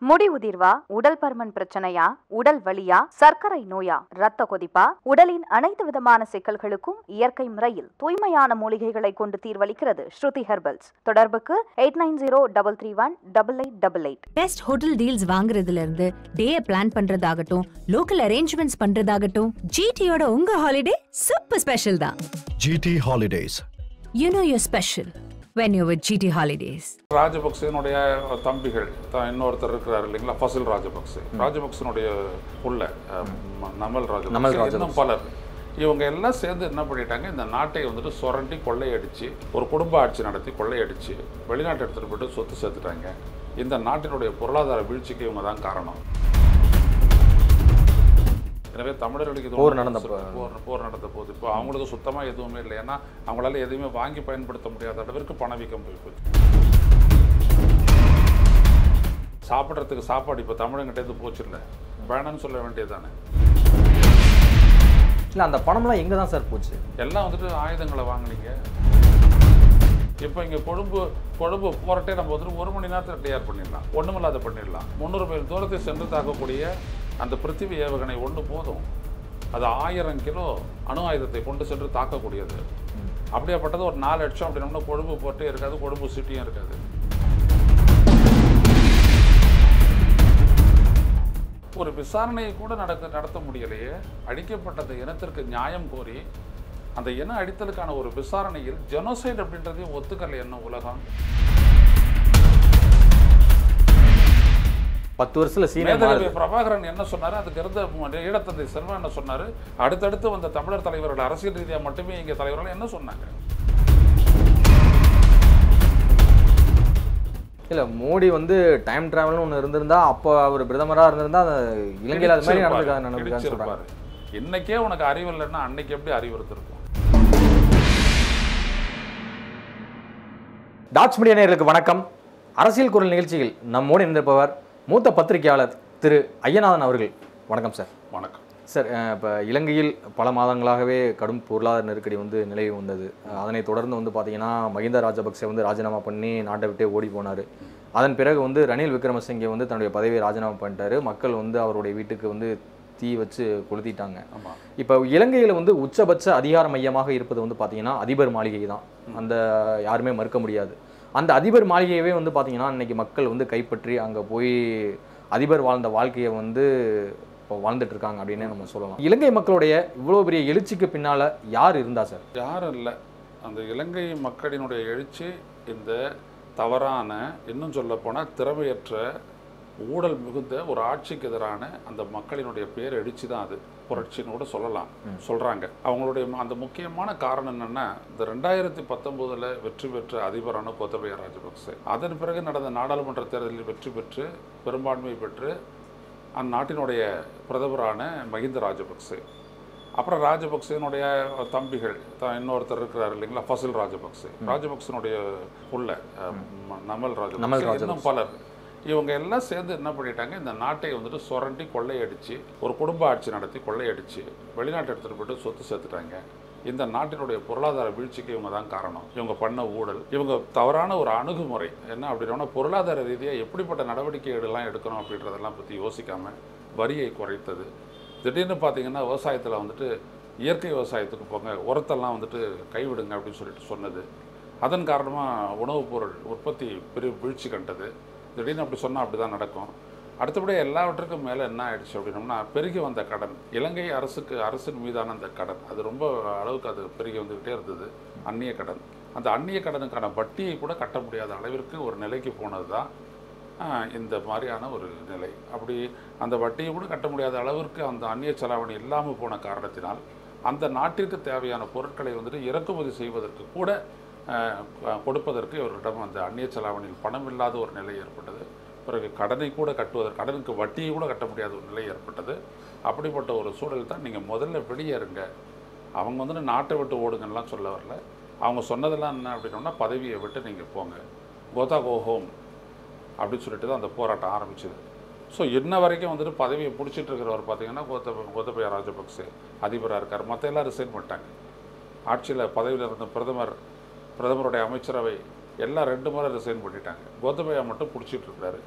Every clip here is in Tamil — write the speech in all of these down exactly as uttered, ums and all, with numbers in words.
முடி உதிர்வா, உடல் பருமன் பிரச்சனையா, உடல் வலியா, சர்க்கரை நோயா, இரத்த கொதிப்பா, உடலின் அனைத்து விதமான சிக்கல்களுக்கும் இயற்கை முறையில் தூய்மையான மூலிகைகளை கொண்டு தீர்வளிக்கிறது ஸ்ருதி ஹெர்பல்ஸ். தொடர்புக்கு eight nine zero double three one double eight double eight. Best hotel deals வாங்குறதுல இருந்து டேயை பிளான் பண்றதாகட்டும், லோக்கல் அரேஞ்ச்மெண்ட்ஸ் பண்றதாகட்டும், ஜிடியோட உங்க ஹாலிடே சூப்பர் ஸ்பெஷல் தான். GT holidays. You know you're special when you're with G T Holidays. ராஜபக்சேனுடைய தம்பிகள் இன்னொருத்தர் இருக்கிறார் இல்லைங்களா, ஃபசில் ராஜபக்சே, ராஜபக்சனுடைய உள்ள நமல் ராஜபக்சே, இன்னும் பலர், இவங்க எல்லாம் சேர்ந்து என்ன பண்ணிட்டாங்க, இந்த நாட்டை வந்துட்டு சுரண்டி கொள்ளையடிச்சு ஒரு குடும்ப ஆட்சி நடத்தி கொள்ளையடிச்சு வெளிநாட்டு எடுத்துகிட்டு போய்ட்டு சொத்து சேர்த்துட்டாங்க. இந்த நாட்டினுடைய பொருளாதார வீழ்ச்சிக்கு இவங்க தான் காரணம். எனவே தமிழர்களுக்கு இது போர் நடந்த போர் போர் நடந்த போது இப்போ அவங்களுக்கு சுத்தமாக எதுவுமே இல்லை. ஏன்னா அவங்களால எதுவுமே வாங்கி பயன்படுத்த முடியாத அளவிற்கு பணவீக்கம் போய் போச்சு. சாப்பிட்றதுக்கு சாப்பாடு இப்போ தமிழங்கிட்டேருந்து போச்சு இல்லை, வேணான்னு சொல்ல வேண்டியது தானே. இல்லை, அந்த பணம்லாம் எங்கே தான் சார் போச்சு? எல்லாம் வந்துட்டு ஆயுதங்களை வாங்கினீங்க. இப்போ இங்கே கொழும்பு கொழும்பு போராட்டே நம்ம வந்துட்டு ஒரு மணி நேரத்தில் தயார் பண்ணிடலாம், ஒன்றுமில்லாத பண்ணிடலாம். முந்நூறு மைல் தூரத்தை சென்று தாக்கக்கூடிய அந்த பிருத்திவி ஏவுகணை ஒன்று போதும். அது ஆயிரம் கிலோ அணு ஆயுதத்தை கொண்டு சென்று தாக்கக்கூடியது. அப்படியாப்பட்டது ஒரு நாலு லட்சம் அப்படின்னா கொழும்பு போட்டே இருக்காது, கொழும்பு சிட்டியும் இருக்காது. ஒரு விசாரணையை கூட நடக்க நடத்த முடியலையே. அழிக்கப்பட்டது இனத்திற்கு நியாயம் கோரி அந்த இன அடித்தலுக்கான ஒரு விசாரணையில் ஜெனோசைட் அப்படின்றதையும் ஒத்துக்கலை என்ன உலகம். பத்து வருஷத்துல சீன பிரபாகரன் என்ன சொன்னாரு, அதுக்கு இருந்த ஈழத்தந்தை செல்வா என்ன சொன்னாரு, அடுத்தடுத்து வந்த தமிழர் தலைவர்கள் அரசியல் ரீதியாக மட்டுமே இங்கே தலைவர்கள் என்ன சொன்னாங்க. இல்லை, மோடி வந்து டைம் டிராவல்னு ஒன்று இருந்திருந்தா அப்போ அவர் பிரதமராக இருந்திருந்தா இலங்கையில் அது மாதிரி நடந்திருக்காரு. இன்னைக்கே உனக்கு அறிவு இல்லைன்னா அன்னைக்கு எப்படி அறிவுறுத்திருக்கும். டாட்ஸ் மீடியா நேயர்களுக்கு வணக்கம். அரசியல் குரல் நிகழ்ச்சியில் நம்மோடு இருந்திருப்பவர் மூத்த பத்திரிகையாளர் திரு ஐயநாதன் அவர்கள். வணக்கம் சார். வணக்கம் சார். இப்போ இலங்கையில் பல மாதங்களாகவே கடும் பொருளாதார நெருக்கடி வந்து நிலவி வந்தது. அதனை தொடர்ந்து வந்து பார்த்தீங்கன்னா மஹிந்த ராஜபக்சே வந்து ராஜினாமா பண்ணி நாட்டை விட்டே ஓடி போனார். அதன் பிறகு வந்து ரணில் விக்ரமசிங்கே வந்து தன்னுடைய பதவியை ராஜினாமா பண்ணிட்டாரு. மக்கள் வந்து அவருடைய வீட்டுக்கு வந்து தீ வச்சு கொளுத்திட்டாங்க. இப்போ இலங்கையில் வந்து உச்சபட்ச அதிகார மையமாக இருப்பது வந்து பார்த்தீங்கன்னா அதிபர் மாளிகை தான். அந்த யாருமே மறுக்க முடியாது. அந்த அதிபர் மாளிகையவே வந்து பார்த்தீங்கன்னா இன்றைக்கி மக்கள் வந்து கைப்பற்றி அங்கே போய் அதிபர் வாழ்ந்த வாழ்க்கையை வந்து இப்போ வாழ்ந்துட்டு இருக்காங்க அப்படின்னு நம்ம சொல்லலாம். இலங்கை மக்களுடைய இவ்வளோ பெரிய எழுச்சிக்கு பின்னால் யார் இருந்தா சார்? யாரும் இல்லை. அந்த இலங்கை மக்களினுடைய எழுச்சி இந்த தவறான, இன்னும் சொல்ல போனால் திறமையற்ற, ஊழல் மிகுந்த ஒரு ஆட்சிக்கு எதிரான அந்த மக்களினுடைய பேர் எழுச்சி தான். அது புரட்சின்னு கூட சொல்லலாம், சொல்கிறாங்க. அவங்களுடைய அந்த முக்கியமான காரணம் என்னென்னா, இந்த ரெண்டாயிரத்தி பத்தொம்போதில் வெற்றி பெற்ற அதிபரான கோத்தபய ராஜபக்சே அதன் பிறகு நடந்த நாடாளுமன்ற தேர்தலில் வெற்றி பெற்று பெரும்பான்மை பெற்று அந்நாட்டினுடைய பிரதமரான மஹிந்த ராஜபக்சே, அப்புறம் ராஜபக்சேனுடைய தம்பிகள் இன்னொருத்தர் இருக்கிறார் இல்லைங்களா, ஃபசில் ராஜபக்சே, ராஜபக்சனுடைய உள்ள நமல் ராஜபக்சே, இன்னும் பலர், இவங்க எல்லாம் சேர்ந்து என்ன பண்ணிட்டாங்க, இந்த நாட்டை வந்துட்டு சுரண்டி கொள்ளையடிச்சு ஒரு குடும்ப ஆட்சி நடத்தி கொள்ளையடிச்சு வெளிநாட்டு எடுத்துகிட்டு போய்ட்டு சொத்து சேர்த்துட்டாங்க. இந்த நாட்டினுடைய பொருளாதார வீழ்ச்சிக்கு இவங்க தான் காரணம். இவங்க பண்ண ஊழல், இவங்க தவறான ஒரு அணுகுமுறை என்ன அப்படின்னா, பொருளாதார ரீதியாக எப்படிப்பட்ட நடவடிக்கைகளெல்லாம் எடுக்கணும் அப்படின்றதெல்லாம் பற்றி யோசிக்காமல் வரியை குறைத்தது. திடீர்னு பார்த்தீங்கன்னா விவசாயத்தில் வந்துட்டு இயற்கை விவசாயத்துக்கு போங்க, உரத்தெல்லாம் வந்துட்டு கைவிடுங்க அப்படின்னு சொல்லிட்டு சொன்னது. அதன் காரணமாக உணவுப் பொருள் உற்பத்தி பெரிய வீழ்ச்சி கண்டது. திடீர்னு அப்படி சொன்னால் அப்படி தான் நடக்கும். அடுத்தபடி எல்லாவற்றுக்கும் மேலே என்ன ஆயிடுச்சு அப்படின்னோம்னா, பெருகி வந்த கடன், இலங்கை அரசுக்கு அரசின் மீதான அந்த கடன், அது ரொம்ப அளவுக்கு அது பெருகி வந்துக்கிட்டே இருந்தது. அந்நிய கடன், அந்த அந்நிய கடனுக்கான வட்டியை கூட கட்ட முடியாத அளவிற்கு ஒரு நிலைக்கு போனது தான் இந்த மாதிரியான ஒரு நிலை. அப்படி அந்த வட்டியை கூட கட்ட முடியாத அளவிற்கு அந்த அந்நிய செலாவணி இல்லாமல் போன காரணத்தினால் அந்த நாட்டிற்கு தேவையான பொருட்களை வந்துட்டு இறக்குமதி செய்வதற்கு கூட கொடுப்பதற்கு இவரிடம் அந்த அந்நிய செலாவணியில் பணம் இல்லாத ஒரு நிலை ஏற்பட்டது. பிறகு கடனை கூட கட்டுவதற்கு, கடனுக்கு வட்டியை கூட கட்ட முடியாத ஒரு நிலை ஏற்பட்டது. அப்படிப்பட்ட ஒரு சூழல் தான் நீங்கள் முதல்ல வெளியேறுங்க, அவங்க வந்துட்டு நாட்டை விட்டு ஓடுங்கலாம் சொல்ல வரல. அவங்க சொன்னதெல்லாம் என்ன அப்படின்னோம்னா, பதவியை விட்டு நீங்கள் போங்க, கோதா கோ ஹோம் அப்படின்னு சொல்லிட்டு தான் அந்த போராட்டம் ஆரம்பிச்சுது. ஸோ இன்ன வரைக்கும் வந்துட்டு பதவியை பிடிச்சிட்டு இருக்கிறவர் பார்த்தீங்கன்னா கோத்தப கோத்தபய ராஜபக்சே அதிபராக இருக்கார். மற்ற எல்லாம் ரிசைன் பண்ணிட்டாங்க. ஆட்சியில் பதவியில் இருந்த பிரதமர், பிரதமருடைய அமைச்சரவை எல்லாம் ரெண்டு முறை ரிசைன் பண்ணிட்டாங்க. கோத்தபயா மட்டும் பிடிச்சிட்டு இருக்காரு.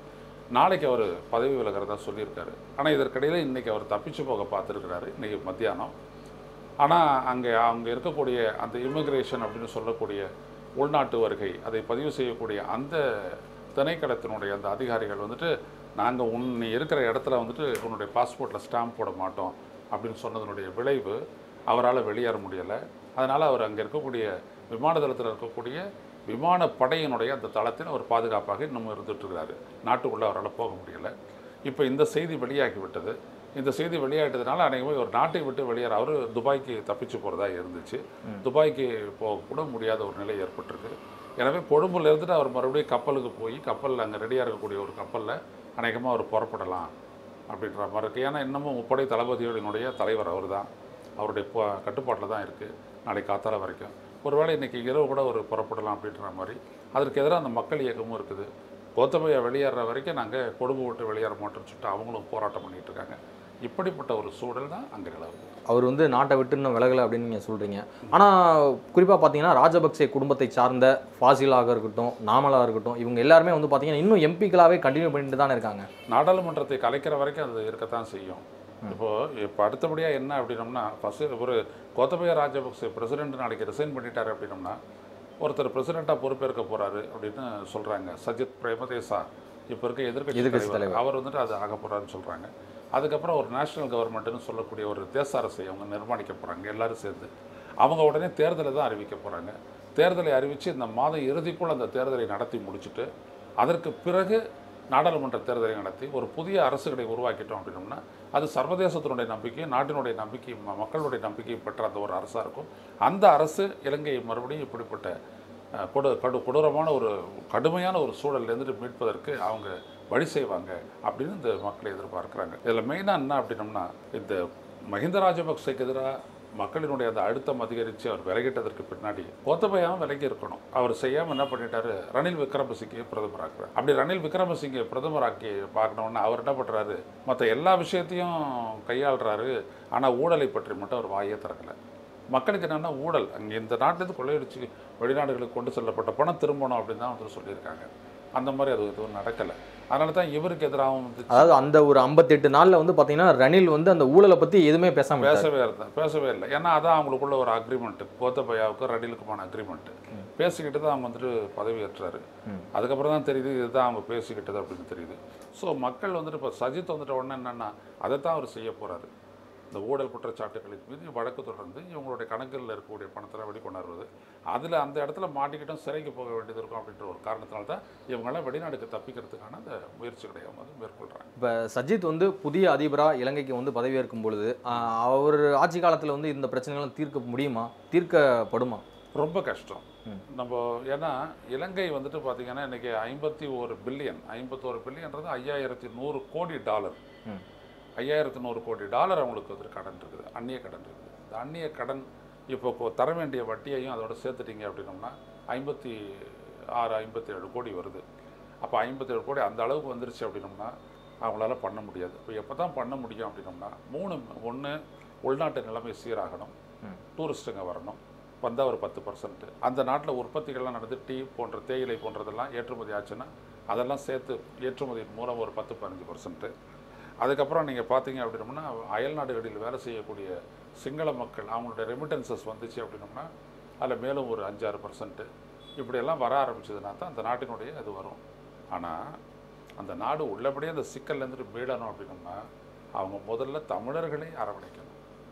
நாளைக்கு அவர் பதவி விலகிறதா சொல்லியிருக்காரு. ஆனால் இதற்கிடையில் இன்றைக்கி அவர் தப்பிச்சு போக பார்த்துருக்கிறாரு இன்றைக்கி மத்தியானம். ஆனால் அங்கே அங்கே இருக்கக்கூடிய அந்த இமிக்ரேஷன் அப்படின்னு சொல்லக்கூடிய உள்நாட்டு வருகை அதை பதிவு செய்யக்கூடிய அந்த திணைக்களத்தினுடைய அந்த அதிகாரிகள் வந்துட்டு நாங்கள் உன் நீ இருக்கிற இடத்துல வந்துட்டு உன்னுடைய பாஸ்போர்ட்டில் ஸ்டாம்ப் போட மாட்டோம் அப்படின்னு சொன்னதனுடைய விளைவு அவரால் வெளியேற முடியலை. அதனால் அவர் அங்கே இருக்கக்கூடிய விமான தளத்தில் இருக்கக்கூடிய விமானப்படையினுடைய அந்த தளத்தில் அவர் பாதுகாப்பாக இன்னமும் இருந்துகிட்ருக்கிறாரு. நாட்டுக்குள்ளே அவரால் போக முடியலை. இப்போ இந்த செய்தி வெளியாகி விட்டது. இந்த செய்தி வெளியாகிட்டதுனால அநேகமாக ஒரு நாட்டை விட்டு வெளியேற அவர் துபாய்க்கு தப்பிச்சு போகிறதா இருந்துச்சு. துபாய்க்கு போகக்கூட முடியாத ஒரு நிலை ஏற்பட்டிருக்கு. எனவே கொழும்புல இருந்துட்டு அவர் மறுபடியும் கப்பலுக்கு போய் கப்பலில் அங்கே ரெடியாக இருக்கக்கூடிய ஒரு கப்பலில் அநேகமாக அவர் புறப்படலாம் அப்படின்ற மாதிரி இருக்குது. ஏன்னா இன்னமும் முப்படை தளபதிகளினுடைய தலைவர் அவர் தான், அவருடைய கட்டுப்பாட்டில் தான் இருக்குது நாளைக்கு காத்தால வரைக்கும். ஒருவேளை இன்றைக்கி இரவு கூட ஒரு புறப்படலாம் அப்படின்ற மாதிரி அதற்கு எதிராக அந்த மக்கள் இயக்கமும் இருக்குது. கோத்தபயா வெளியேற வரைக்கும் நாங்கள் கொழும்பு விட்டு வெளியேற மாட்டோம்னு சொல்லிட்டு அவங்களும் போராட்டம் பண்ணிகிட்டு இருக்காங்க. இப்படிப்பட்ட ஒரு சூழல் தான் அங்கே நிலவுது. அவர் வந்து நாட்டை விட்டு இன்னும் விலகலை அப்படின்னு நீங்கள் சொல்கிறீங்க. ஆனால் குறிப்பாக பார்த்தீங்கன்னா ராஜபக்சே குடும்பத்தை சார்ந்த ஃபாசிலாக இருக்கட்டும், நாமலாக இருக்கட்டும், இவங்க எல்லாருமே வந்து பார்த்தீங்கன்னா இன்னும் எம்பிக்களாகவே கண்டினியூ பண்ணிட்டு தானே இருக்காங்க. நாடாளுமன்றத்தை கலைக்கிற வரைக்கும் அது இருக்கத்தான் செய்யும். இப்போது இப்போ அடுத்தபடியாக என்ன அப்படின்னோம்னா, ஃபஸ்ட்டு ஒரு கோத்தபயா ராஜபக்சே பிரசிடென்ட் நாளைக்கு ரிசைன் பண்ணிட்டார் அப்படின்னோம்னா ஒருத்தர் பிரசிடெண்ட்டாக பொறுப்பேற்க போகிறாரு அப்படின்னு சொல்கிறாங்க. சஜித் பிரேமதேசா இப்போ இருக்க எதிர்க்கட்சி தலைவர் அவர் வந்துட்டு அது ஆக போகிறாருன்னு சொல்கிறாங்க. அதுக்கப்புறம் ஒரு நேஷனல் கவர்மெண்ட்டுன்னு சொல்லக்கூடிய ஒரு தேச அரசை அவங்க நிர்மாணிக்க போகிறாங்க எல்லோரும் சேர்ந்து. அவங்க உடனே தேர்தலை தான் அறிவிக்க போகிறாங்க. தேர்தலை அறிவித்து இந்த மாதம் இறுதிக்குள் அந்த தேர்தலை நடத்தி முடிச்சுட்டு அதற்கு பிறகு நாடாளுமன்ற தேர்தலை நடத்தி ஒரு புதிய அரசுகளை உருவாக்கிட்டோம் அப்படின்னோம்னா அது சர்வதேசத்தினுடைய நம்பிக்கையும் நாட்டினுடைய நம்பிக்கையும் மக்களுடைய நம்பிக்கையும் பெற்ற அந்த ஒரு அரசாக இருக்கும். அந்த அரசு இலங்கையை மறுபடியும் இப்படிப்பட்ட கொடு கடு கொடூரமான ஒரு கடுமையான ஒரு சூழல்லேருந்து மீட்பதற்கு அவங்க வழி செய்வாங்க அப்படின்னு இந்த மக்களை எதிர்பார்க்குறாங்க. இதில் மெயினாக என்ன அப்படின்னோம்னா, இந்த மஹிந்த ராஜபக்சேக்கு எதிராக மக்களினுடைய அந்த அழுத்தம் அதிகரித்து அவர் விலகிட்டதற்கு பின்னாடி கோத்தபயாவும் விலகி இருக்கணும். அவர் செய்யாமல் என்ன பண்ணிட்டாரு, ரணில் விக்ரமசிங்கே பிரதமராக்குறாரு. அப்படி ரணில் விக்ரமசிங்கே பிரதமராக்கி பார்க்கணுன்னா அவர் என்ன பண்ணுறாரு, மற்ற எல்லா விஷயத்தையும் கையாளுறாரு. ஆனால் ஊழலை பற்றி மட்டும் அவர் வாயே திறக்கலை. மக்களுக்கு என்னென்னா ஊழல், அங்கே இந்த நாட்டிலேருந்து கொள்ளையடிச்சு வெளிநாடுகளுக்கு கொண்டு செல்லப்பட்ட பணம் திரும்பணும் அப்படின்னு தான் வந்து சொல்லியிருக்காங்க. அந்த மாதிரி அது எதுவும் நடக்கலை. அதனால தான் இவருக்கு எதிராகவும் வந்து அதாவது அந்த ஒரு ஐம்பத்தெட்டு நாளில் வந்து பார்த்தீங்கன்னா ரணில் வந்து அந்த ஊழலை பற்றி எதுவுமே பேசாமல் பேசவே இருந்தார் பேசவே இல்லை. ஏன்னா அதான் அவங்களுக்குள்ள ஒரு அக்ரிமெண்ட்டு, கோத்தபயாவுக்கும் ரணிலுக்குமான அக்ரிமெண்ட்டு. பேசிக்கிட்டு தான் அவங்க வந்துட்டு பதவி ஏற்றாரு. அதுக்கப்புறம் தான் தெரியுது இதுதான் அவங்க பேசிக்கிட்டது அப்படின்னு தெரியுது. ஸோ மக்கள் வந்துட்டு இப்போ சஜித் வந்துட்டு உடனே என்னென்னா அதை தான் அவர் செய்ய போகிறாரு. இந்த ஊழல் குற்றச்சாட்டுகளின் மீது வழக்கு தொடர்ந்து இவங்களுடைய கணக்கில் இருக்கக்கூடிய பணத்தை வெளிக்கொணர்வது, அதில் அந்த இடத்துல மாட்டிக்கிட்டும் சிறைக்கு போக வேண்டியது இருக்கும் அப்படின்ற ஒரு காரணத்தினால தான் இவங்களாம் வெளிநாடுக்கு தப்பிக்கிறதுக்கான அந்த முயற்சிகளை அவங்க வந்து மேற்கொள்கிறாங்க. இப்போ சஜித் வந்து புதிய அதிபராக இலங்கைக்கு வந்து பதவியேற்கும் பொழுது அவர் ஆட்சி காலத்தில் வந்து இந்த பிரச்சனைகளும் தீர்க்க முடியுமா, தீர்க்கப்படுமா? ரொம்ப கஷ்டம். நம்ம ஏன்னா இலங்கை வந்துட்டு பார்த்திங்கன்னா இன்றைக்கி ஐம்பத்தி ஒரு பில்லியன் ஐம்பத்தோரு பில்லியன்றது ஐயாயிரத்தி நூறு கோடி டாலர் ஐயாயிரத்து நூறு கோடி டாலர் அவங்களுக்கு வந்து கடன் இருக்குது, அந்நிய கடன் இருக்குது. இந்த அந்நிய கடன் இப்போ தர வேண்டிய வட்டியையும் அதோட சேர்த்துட்டிங்க அப்படின்னோம்னா ஐம்பத்தி ஆறு ஐம்பத்தி ஏழு கோடி வருது. அப்போ ஐம்பத்தேழு கோடி அந்த அளவுக்கு வந்துருச்சு அப்படின்னோம்னா அவங்களால பண்ண முடியாது. இப்போ எப்போ தான் பண்ண முடியும் அப்படின்னோம்னா மூணு ஒன்று உள்நாட்டு நிலைமை சீராகணும், டூரிஸ்ட்டுங்க வரணும், வந்தால் ஒரு பத்து பர்சன்ட்டு அந்த நாட்டில் உற்பத்திகள்லாம் நடந்து டீ போன்ற தேயிலை போன்றதெல்லாம் ஏற்றுமதி ஆச்சுன்னா அதெல்லாம் சேர்த்து ஏற்றுமதியின் மூலம் ஒரு பத்து பதினஞ்சு பர்சன்ட்டு. அதுக்கப்புறம் நீங்கள் பார்த்தீங்க அப்படின்னோம்னா அயல் நாடுகளில் வேலை செய்யக்கூடிய சிங்கள மக்கள் அவங்களுடைய ரெமிட்டன்சஸ் வந்துச்சு அப்படின்னோம்னா அதில் மேலும் ஒரு அஞ்சாறு பர்சன்ட்டு இப்படியெல்லாம் வர ஆரம்பிச்சதுன்னா தான் அந்த நாட்டினுடைய அது வரும். ஆனால் அந்த நாடு உள்ளபடியே அந்த சிக்கல்லேருந்துட்டு மீளணும் அப்படின்னோம்னா அவங்க முதல்ல தமிழர்களை அரவணைக்கணும்.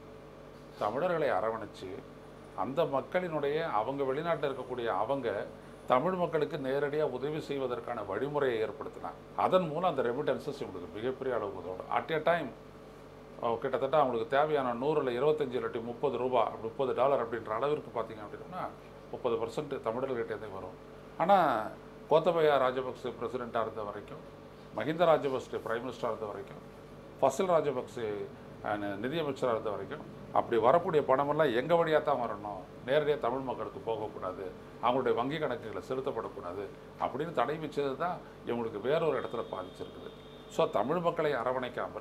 தமிழர்களை அரவணைச்சு அந்த மக்களினுடைய அவங்க வெளிநாட்டில் இருக்கக்கூடிய அவங்க தமிழ் மக்களுக்கு நேரடியாக உதவி செய்வதற்கான வழிமுறையை ஏற்படுத்தினாங்க. அதன் மூலம் அந்த ரெமிட்டன்சஸ் இவங்களுக்கு மிகப்பெரிய அளவுக்கு உதவும். அட் எ டைம் கிட்டத்தட்ட அவங்களுக்கு தேவையான நூறில் இருபத்தஞ்சி இல்லாட்டி முப்பது ரூபா முப்பது டாலர் அப்படின்ற அளவிற்கு பார்த்திங்க அப்படின்னா முப்பது பர்சன்ட் தமிழர்கிட்டே வரும். ஆனால் கோத்தபயா ராஜபக்சே பிரசிடெண்ட்டாக இருந்த வரைக்கும், மஹிந்த ராஜபக்சே பிரைம் மினிஸ்டராக இருந்த வரைக்கும், ஃபசில் ராஜபக்சே நிதியமைச்சராக இருந்த வரைக்கும் அப்படி வரக்கூடிய பணமெல்லாம் எங்கள் வழியாக தான் வரணும், நேரடியாக தமிழ் மக்களுக்கு போகக்கூடாது, அவங்களுடைய வங்கி கணக்குகளை செலுத்தப்படக்கூடாது அப்படின்னு தடை வச்சது தான் இவங்களுக்கு வேறொரு இடத்துல பாதிச்சிருக்குது. ஸோ தமிழ் மக்களை அரவணைக்காமல்